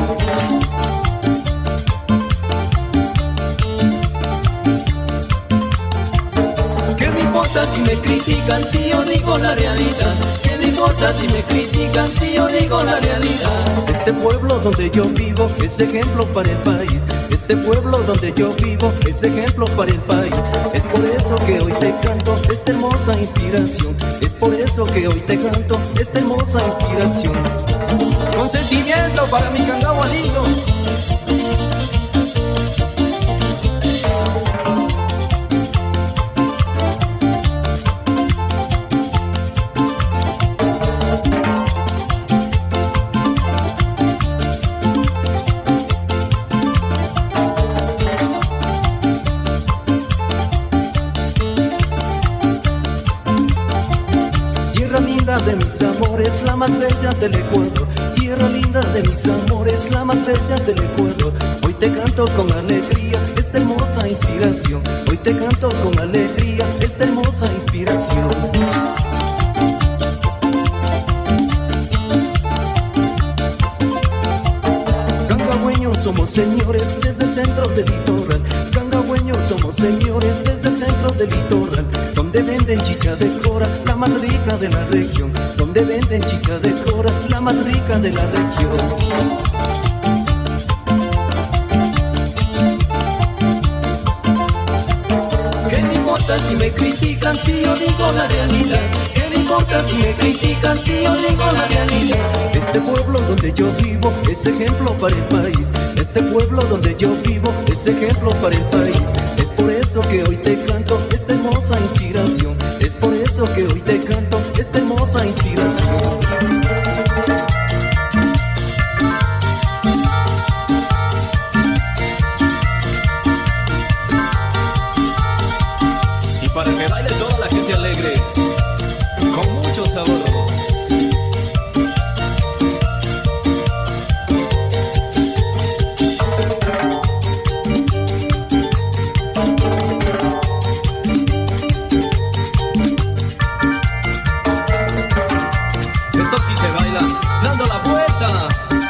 ¿Qué me importa si me critican si yo digo la realidad? ¿Qué me importa si me critican si yo digo la realidad? Este pueblo donde yo vivo es ejemplo para el país. Este pueblo donde yo vivo es ejemplo para el país. Es por eso que hoy te canto esta hermosa inspiración. Es por eso que hoy te canto esta hermosa inspiración. Con sentimiento para mi Cangagua lindo. Tierra linda de mis amores, la más bella del Ecuador. Tierra linda de mis amores, la más bella del Ecuador. Hoy te canto con alegría esta hermosa inspiración. Hoy te canto con alegría esta hermosa inspiración. Cangagüeños somos señores desde el centro del litoral. Cangagüeños somos señores desde el centro del litoral. Donde venden chicha de jora, la más rica de la región. Donde venden chicha de jora, la más rica de la región. ¿Qué me importa si me critican si yo digo la realidad? ¿Qué me importa si me critican si yo digo la realidad? Este pueblo donde donde yo vivo es ejemplo para el país. Este pueblo donde yo vivo es ejemplo para el país. Es por eso que hoy te canto esta hermosa inspiración. Es por eso que hoy te canto esta hermosa inspiración. Para que baile toda la gente alegre, con mucho sabor. Esto sí se baila dando la vuelta.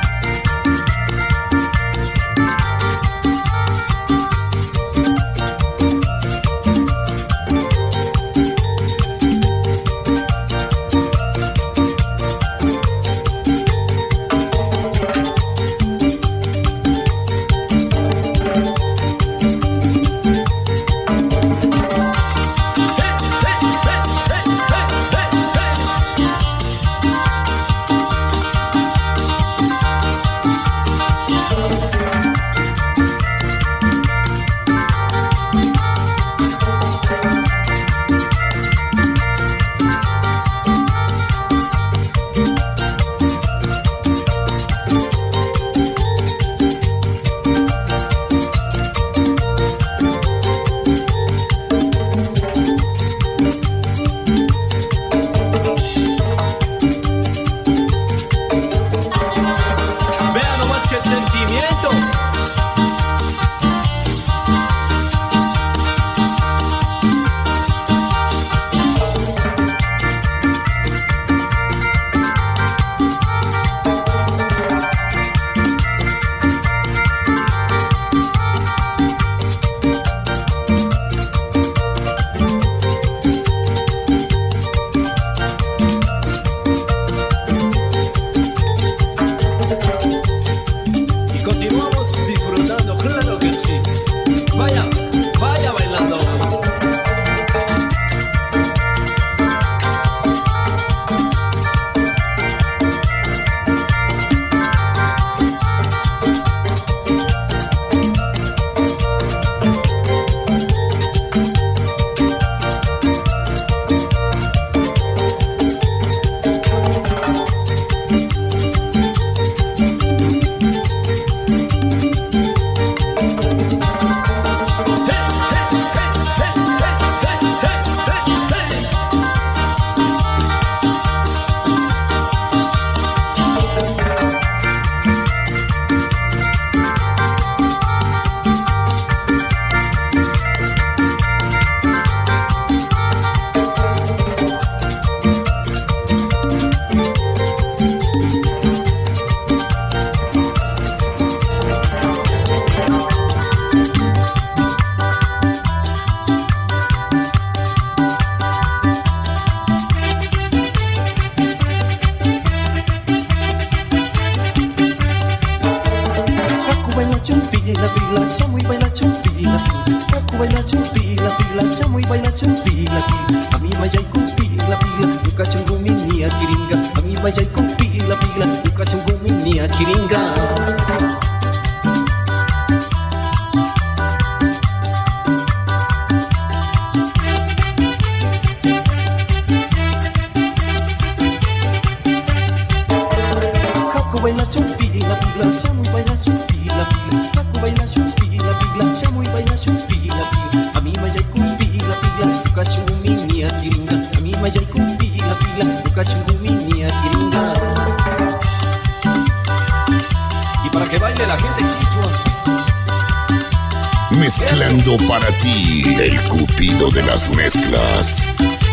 Mezclando para ti, el Cupido de las mezclas.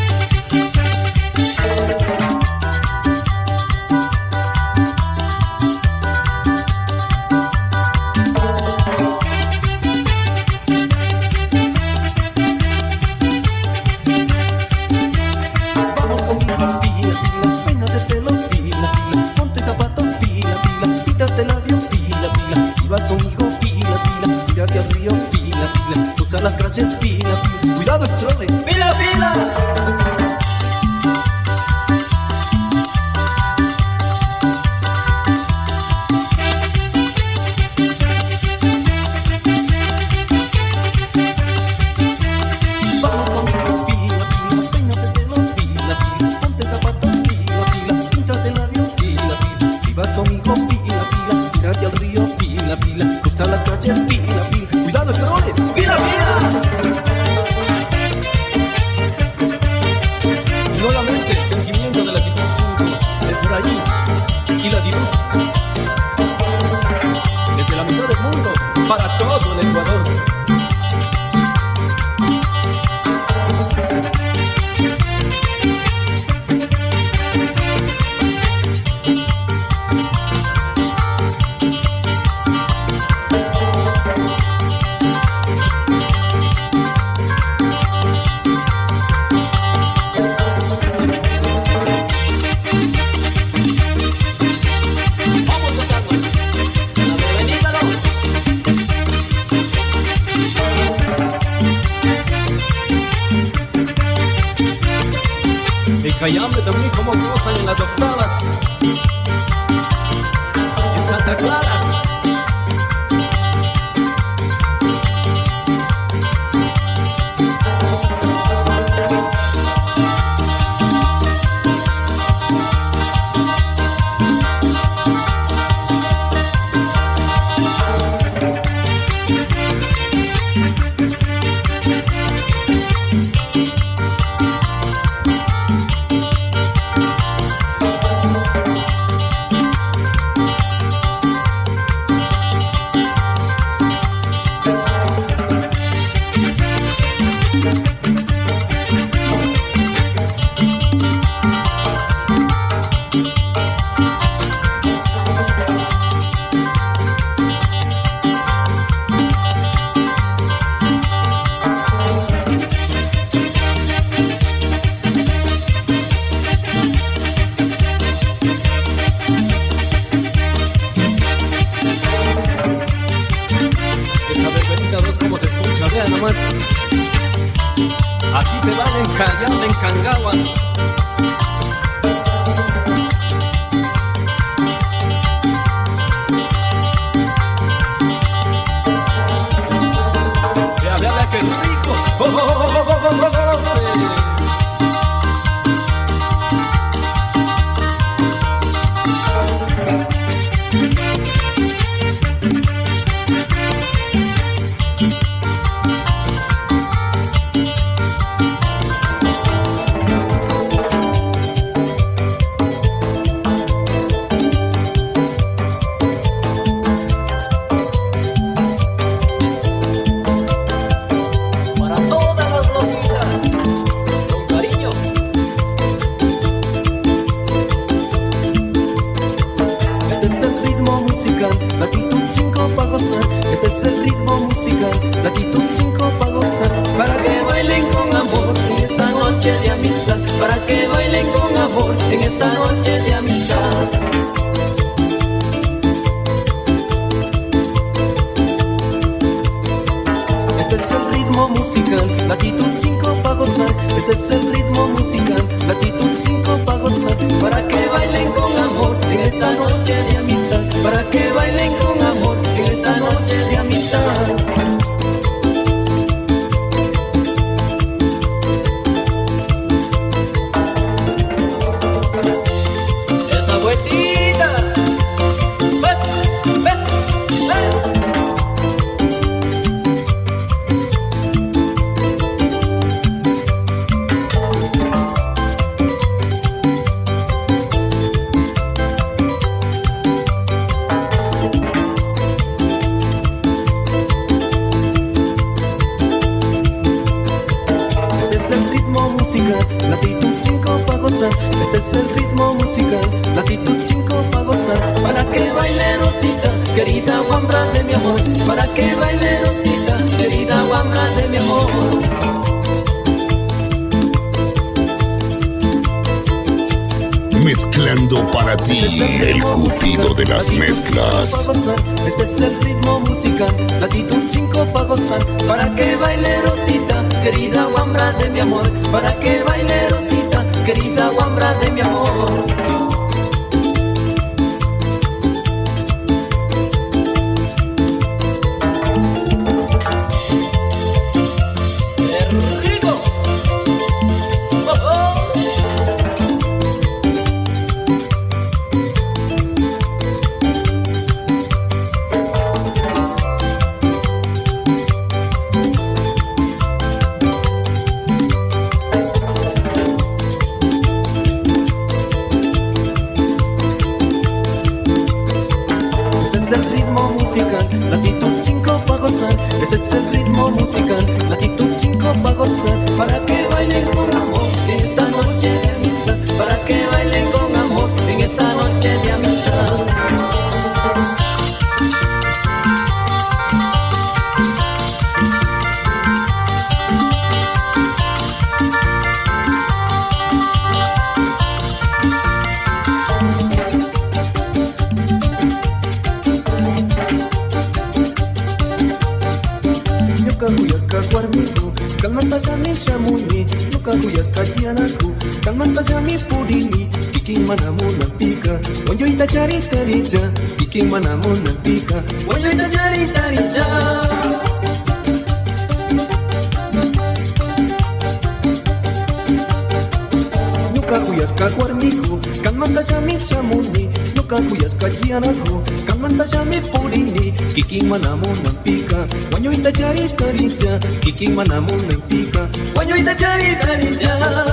Las gracias, pila, pila. Cuidado, extrole. ¡Pila, pila! trabajo, pila, pila. Tírate al río, pila, pila. Cruza las calles, pila, pila. Cuidado, esperone, pila, pila. Y nuevamente, el sentimiento de la actitud 5 es por allí. Y la dibuja desde la mitad del mundo para todo el Ecuador. Cayambe también como gozan en las octavas. En Santa Clara. Así se van en Cayambe, en Cangagua. Vea, qué rico. ¡Oh, oh, oh, oh, oh, oh, oh! Latitud 5 pa' gozar, este es el ritmo musical. Latitud 5 pa' gozar, para que bailen con amor en esta noche de amistad. Para que bailen con amor en esta noche de amistad. Este es el ritmo musical. Latitud 5 pa' gozar, este es el ritmo musical. Latitud 5 pa' gozar, para que bailen con amor en esta noche de amistad. Para que bailen con amor en esta noche de amistad. Esa vueltita. Latitud 5 pa' gozar, este es el ritmo musical. Latitud 5 pa' gozar, para que baile Rosita, querida guambra de mi amor. Para que baile Rosita, querida guambra de mi amor. Mezclando para ti el cupido de las mezclas. Este es el ritmo musical. Latitud 5 pa' gozar, para que baile Rosita, querida guambra de mi amor. Para que baile Rosita, querida guambra de mi amor. musical, latitud 5 pa' gozar. Este es el ritmo musical, latitud 5 pa' gozar. Para que bailen con amor en esta noche de amistad. Para que bailen con amor en esta noche de amistad. Kalmantasami samuni, nuka kuyas kajianaku. Kalmantasami purini, kiking manamunan pika. Wanyo ita charita rica, kiking manamunan pika. Wanyo ita charita rica. Nuka kuyas kakuarmiku, kalmantasami samuni. Nuka kuyas kajianaku, kalmantasami purini, kiking manamunan pika. Wanyo ita charita rica, kiking manamunan pika. Wanyo ita charita rica.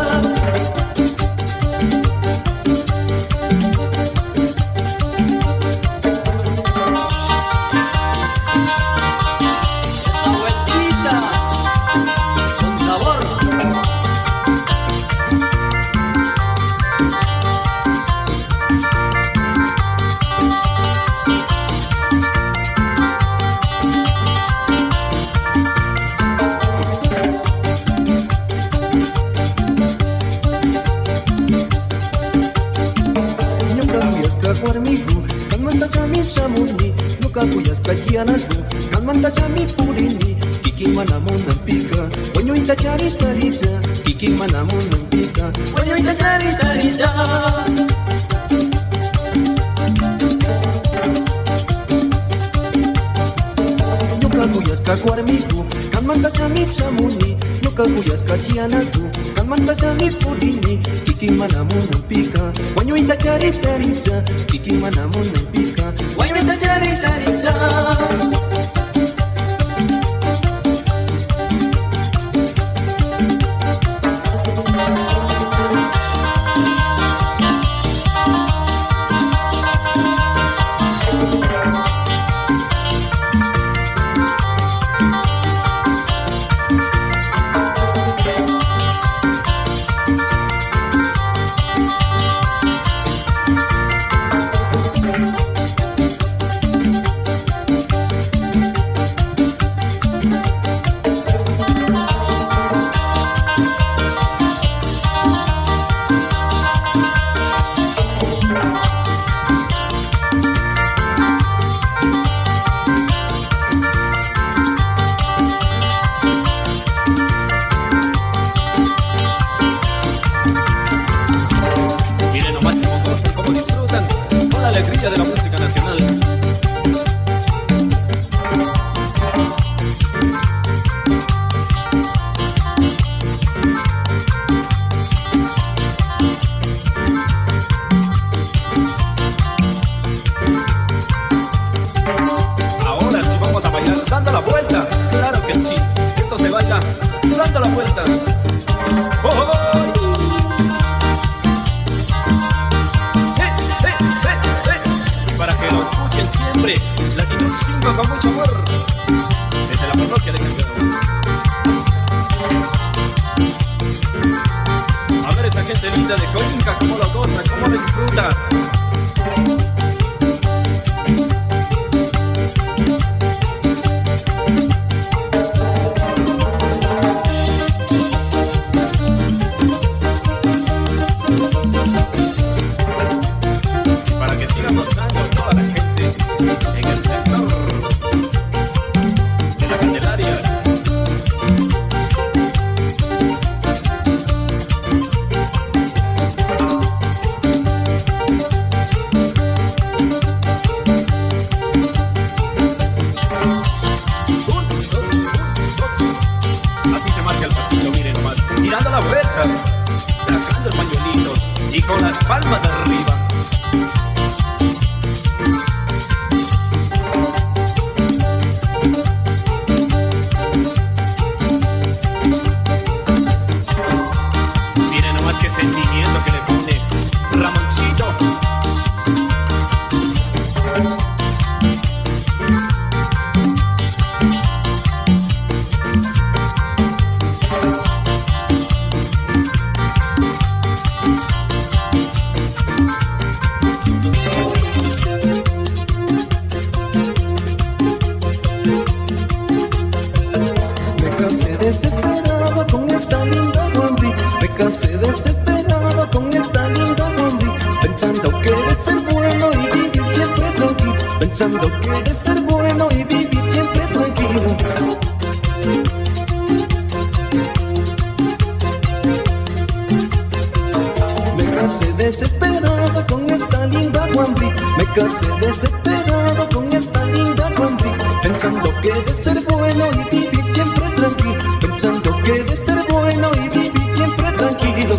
Samuni, nuka kuyas kajianaku, kalmantasami purini, kiking manamunan pika. Wanyo ita charita rica, kiking manamunan pika. Wanyo ita charita rica. Nuka kuyas kakuarmiku, kalmantasami samuni, nuka kuyas kajianaku, kalmantasami purini, kiking manamunan pika. Wanyo ita charita rica, kiking manamunan pika. Wanyo ita charita rica. De la música nacional. Ahora sí vamos a bailar dando la vuelta. Claro que sí, esto se baila dando la vuelta. ¡Oh, oh, oh! Siempre, latitud 5 con mucho amor. Desde la parroquia de Campeón. A ver esa gente linda de Cuenca, cómo lo goza, cómo lo disfruta. Para que sigan gozando toda la gente en el sector de la Candelaria. casé desesperado con esta linda Wambi, pensando que de ser bueno y vivir siempre tranquilo, pensando que de ser bueno y vivir siempre tranquilo. Me casé desesperado con esta linda Wambi, me casé desesperado con esta linda Wambi, pensando que de ser bueno y vivir siempre tranquilo, pensando que de ser bueno y vivir siempre tranquilo.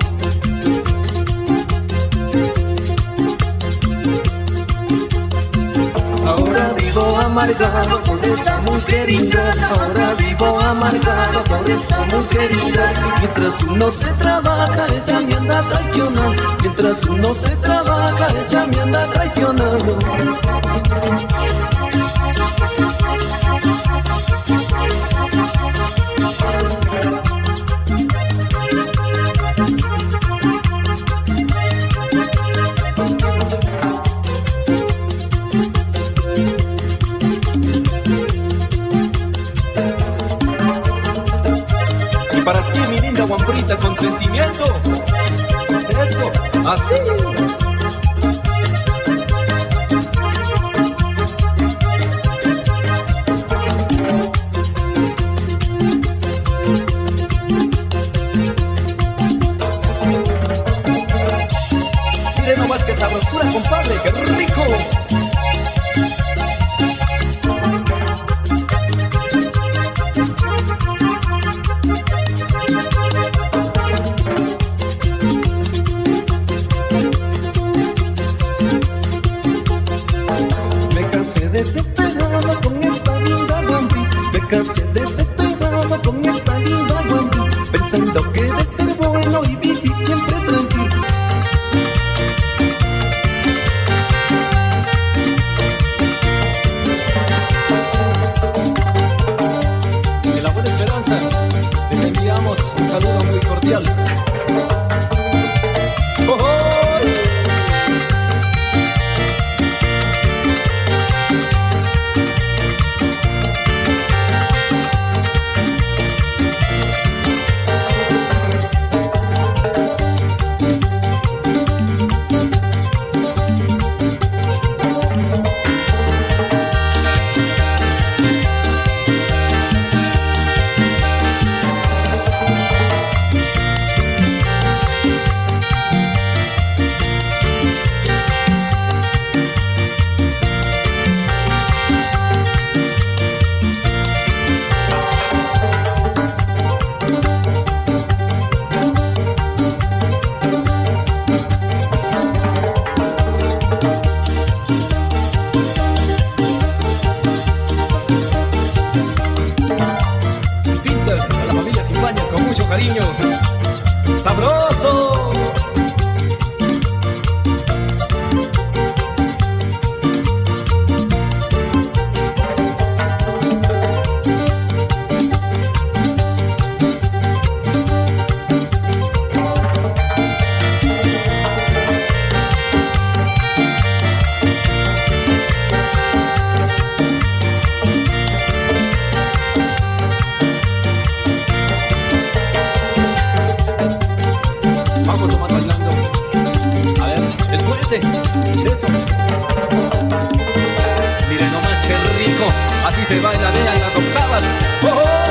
Ahora vivo amargado por esa mujer ingrata, ahora vivo amargado por esta mujer ingrata. Mientras uno se trabaja, ella me anda traicionando, mientras uno se trabaja, ella me anda traicionando. Y para ti, mi linda Wambrita, con sentimiento. Eso, así. Mire nomás que sabrosura, compadre, qué rico. Me casé desesperado con esta linda Wambi, me casé desesperado con esta linda Wambi, pensando que de ser bueno y vivir siempre tranquilo. De la Buena Esperanza les enviamos un saludo muy cordial. ¡Oh, oh! Con mucho cariño, sabroso. Vamos nomás bailando. A ver, el puente. Eso. Miren nomás qué rico. Así se baila, vean las octavas. ¡Oh,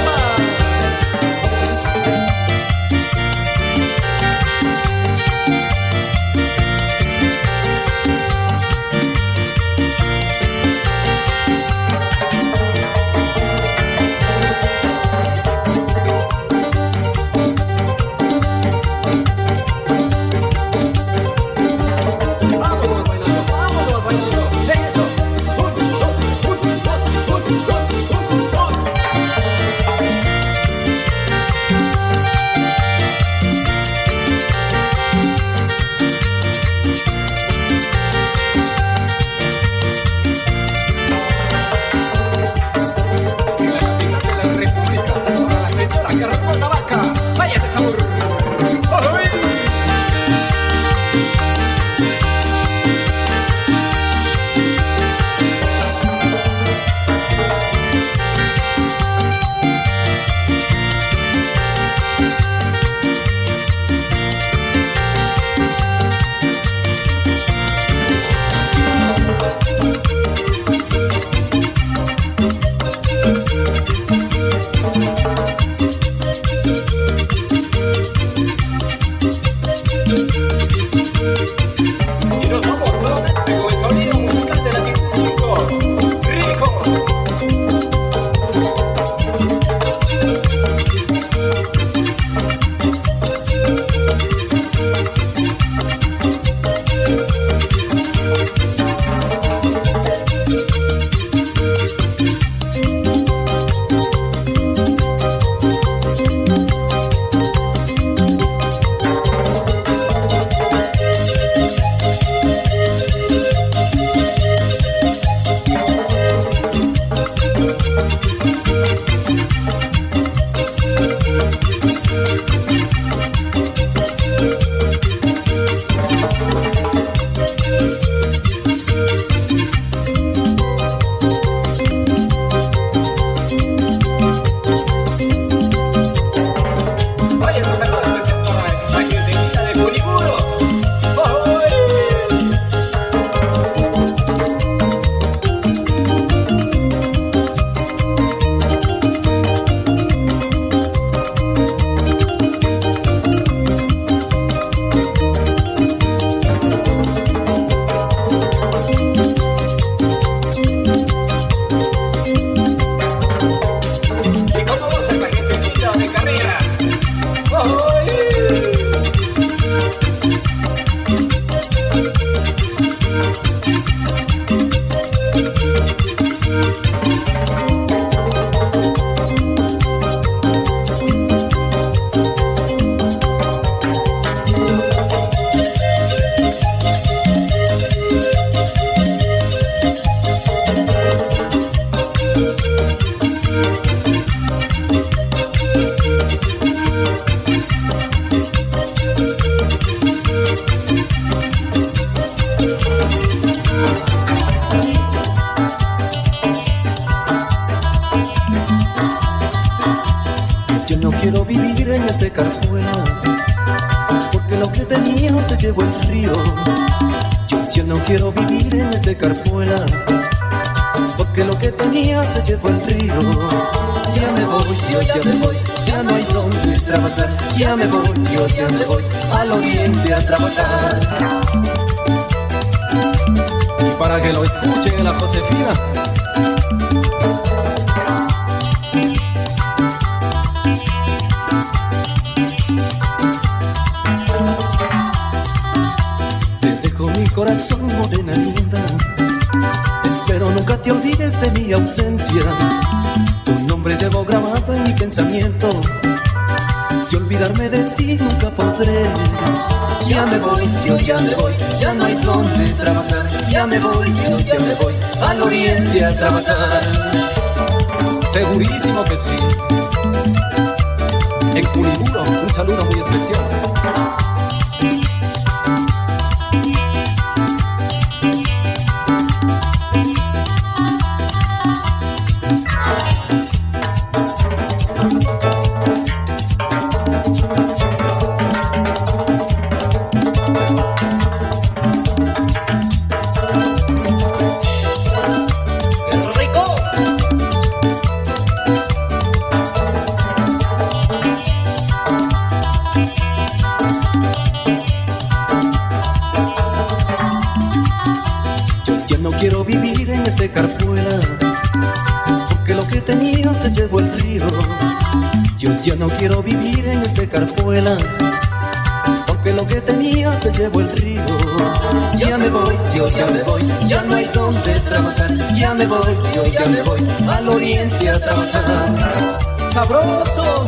llevó el río. Yo ya no quiero vivir en este carpuela, porque lo que tenía se llevó el río. Ya me voy, yo ya me voy, ya no hay donde trabajar. Ya me voy, yo ya me voy al oriente a trabajar. Y para que lo escuche la Josefina. Mi corazón, morena linda, espero nunca te olvides de mi ausencia. Tu nombre llevo grabado en mi pensamiento, y olvidarme de ti nunca podré. Ya me voy, yo ya me voy, ya no hay donde trabajar. Ya me voy, yo ya me voy al oriente a trabajar. Segurísimo que sí. En Curiburo, un saludo muy especial. Quiero vivir en este carpuela, porque lo que tenía se llevó el río. Yo ya no quiero vivir en este carpuela, porque lo que tenía se llevó el río. Ya me voy, yo ya me voy, ya no hay donde trabajar. Ya me voy, yo ya me voy al oriente a trabajar. ¡Sabroso!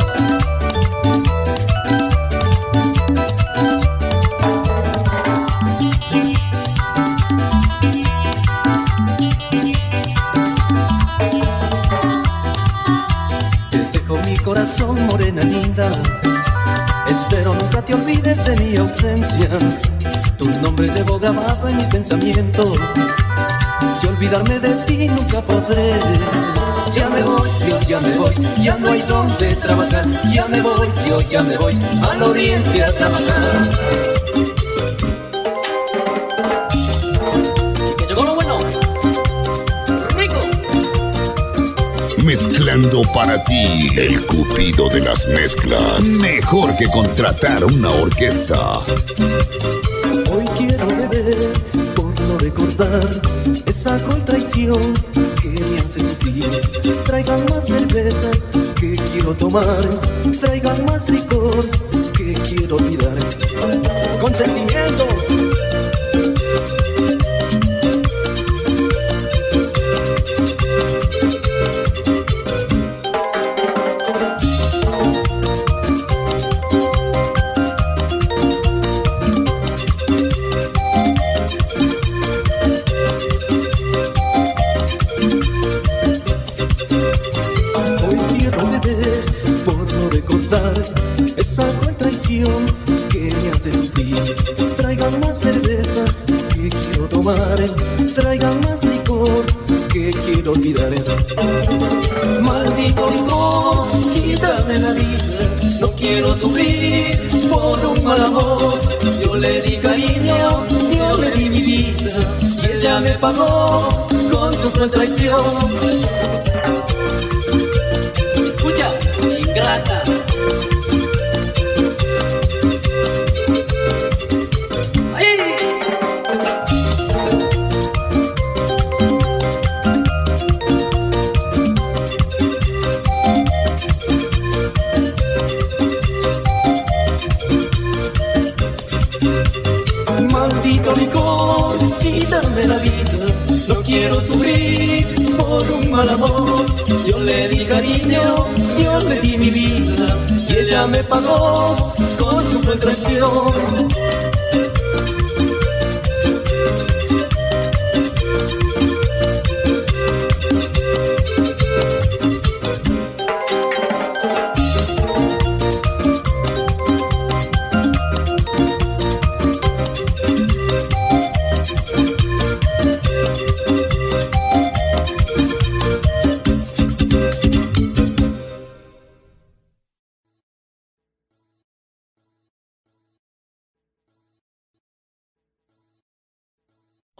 Corazón, morena linda, espero nunca te olvides de mi ausencia. Tu nombre llevo grabado en mi pensamiento, y olvidarme de ti nunca podré. Ya me voy, yo ya me voy, ya no hay donde trabajar. Ya me voy, yo ya me voy al oriente a trabajar. Que llegó lo bueno. Mezclando para ti, el Cupido de las mezclas. Mejor que contratar una orquesta. Hoy quiero beber por no recordar esa cruel traición que me hace sufrir. Traigan más cerveza que quiero tomar, traigan más licor que quiero olvidar. Con sentimiento. Esa cruel traición que me hace sufrir. Traigan más cerveza que quiero tomar, traigan más licor que quiero olvidar. Maldito licor, quítame la vida, no quiero sufrir por un mal amor. Yo le di cariño, yo le di mi vida, y ella me pagó con su cruel traición. Escucha, ingrata. Maldito licor, quítame la vida, no quiero sufrir por un mal amor. Yo le di cariño, yo le di mi vida, y ella me pagó con su cruel traición.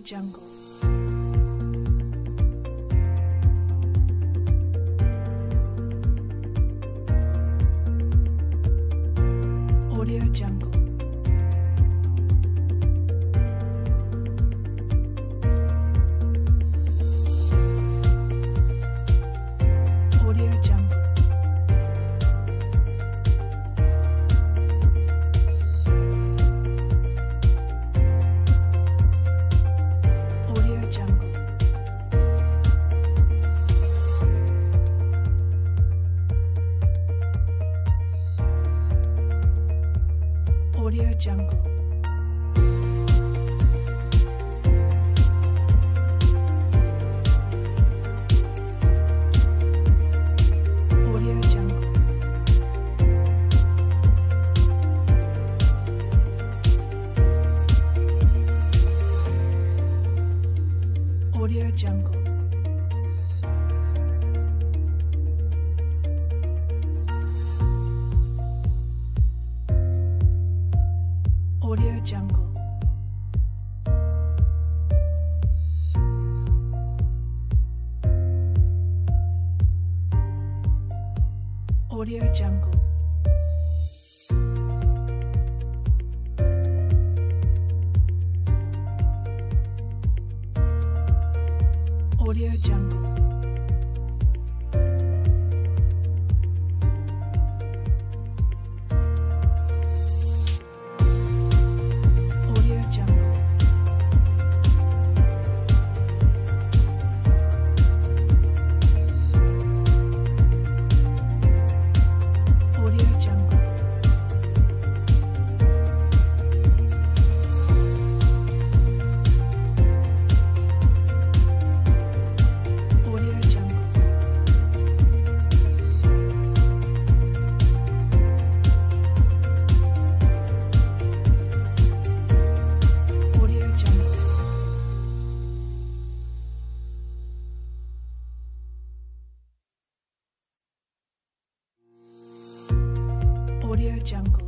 Jungle. Audio Jungle. Audio Jungle. Audio Jungle. Audio Jungle. Audio Jungle. Audio Jungle. Audio Jungle. Audio Jungle. Audio Jungle. Audio Jungle. Audio Jungle. Audio Jungle. Audio Jungle. Audio Jungle.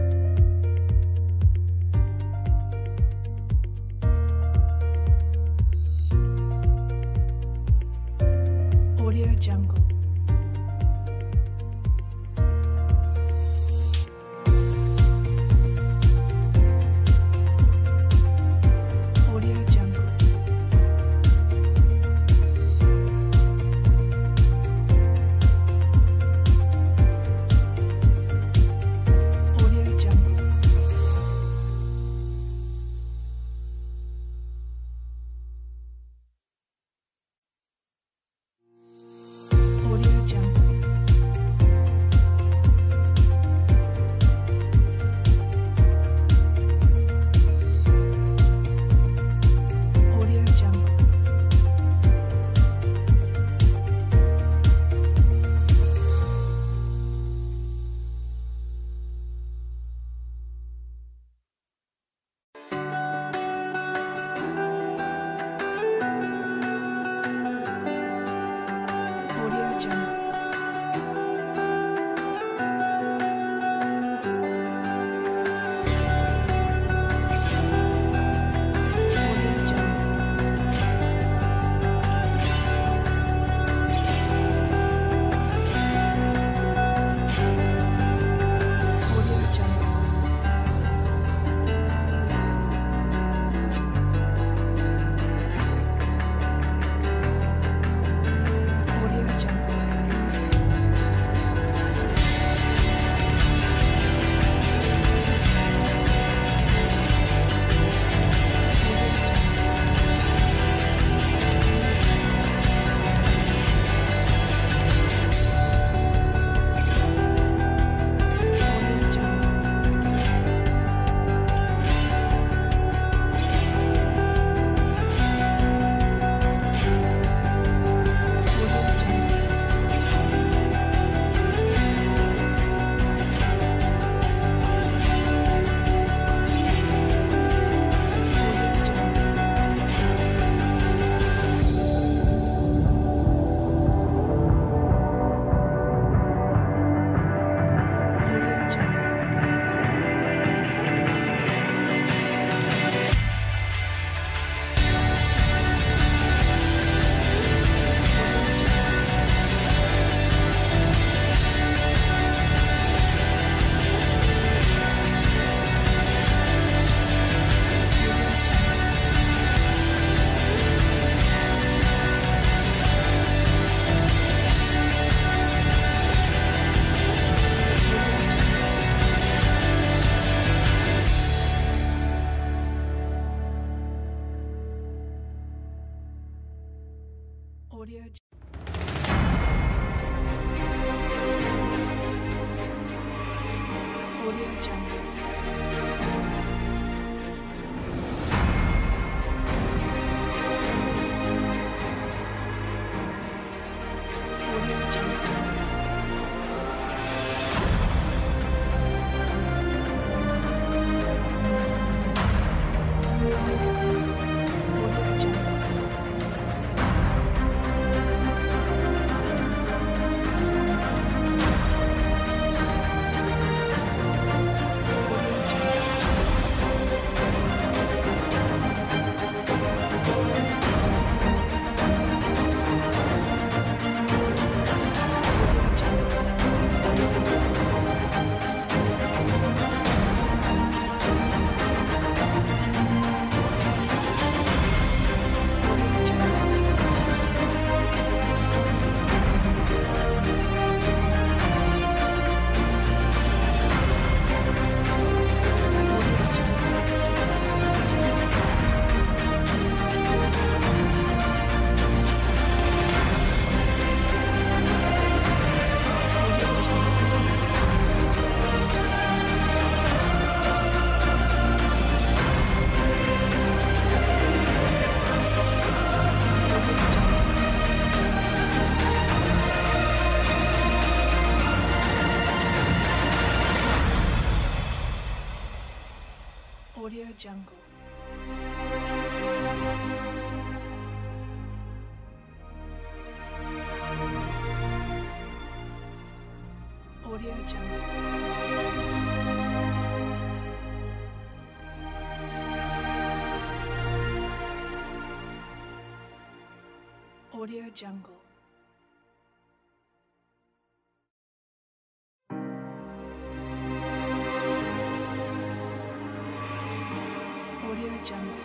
Audio Jungle. Audio Jungle. Audio Jungle. Audio Jungle. Audio Jungle. Audio Jungle. Audio Jungle. Audio Jungle.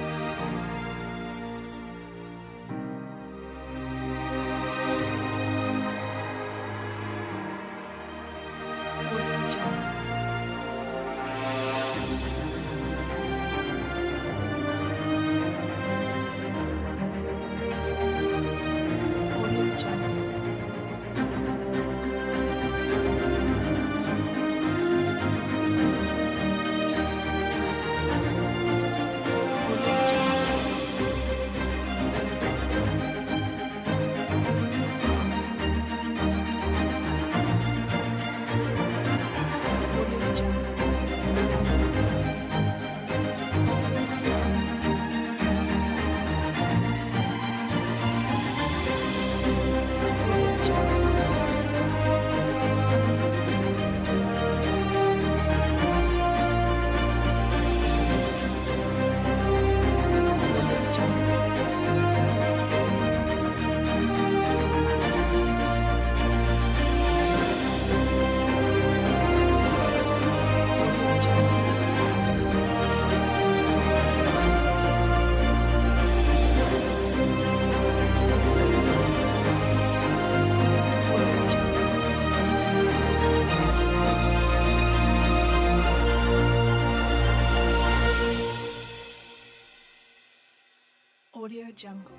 Audio Jungle.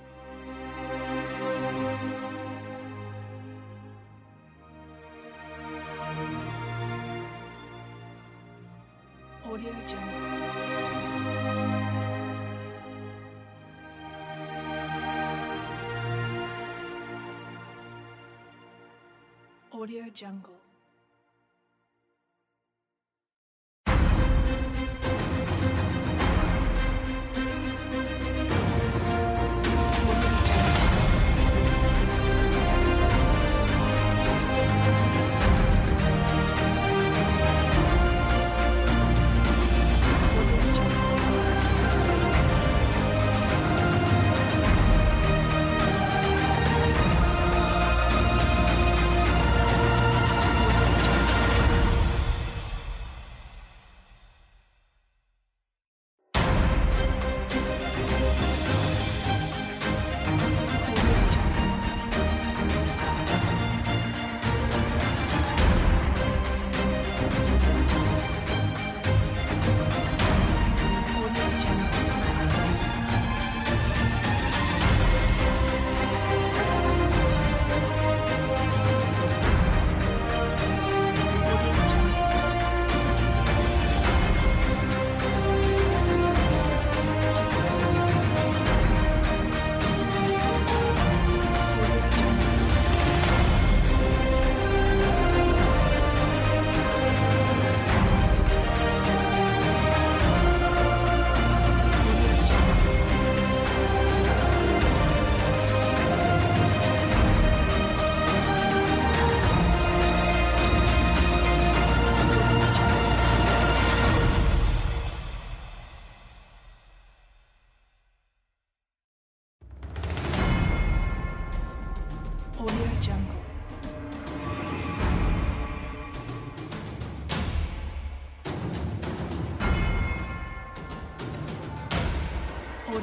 Audio Jungle. Audio Jungle.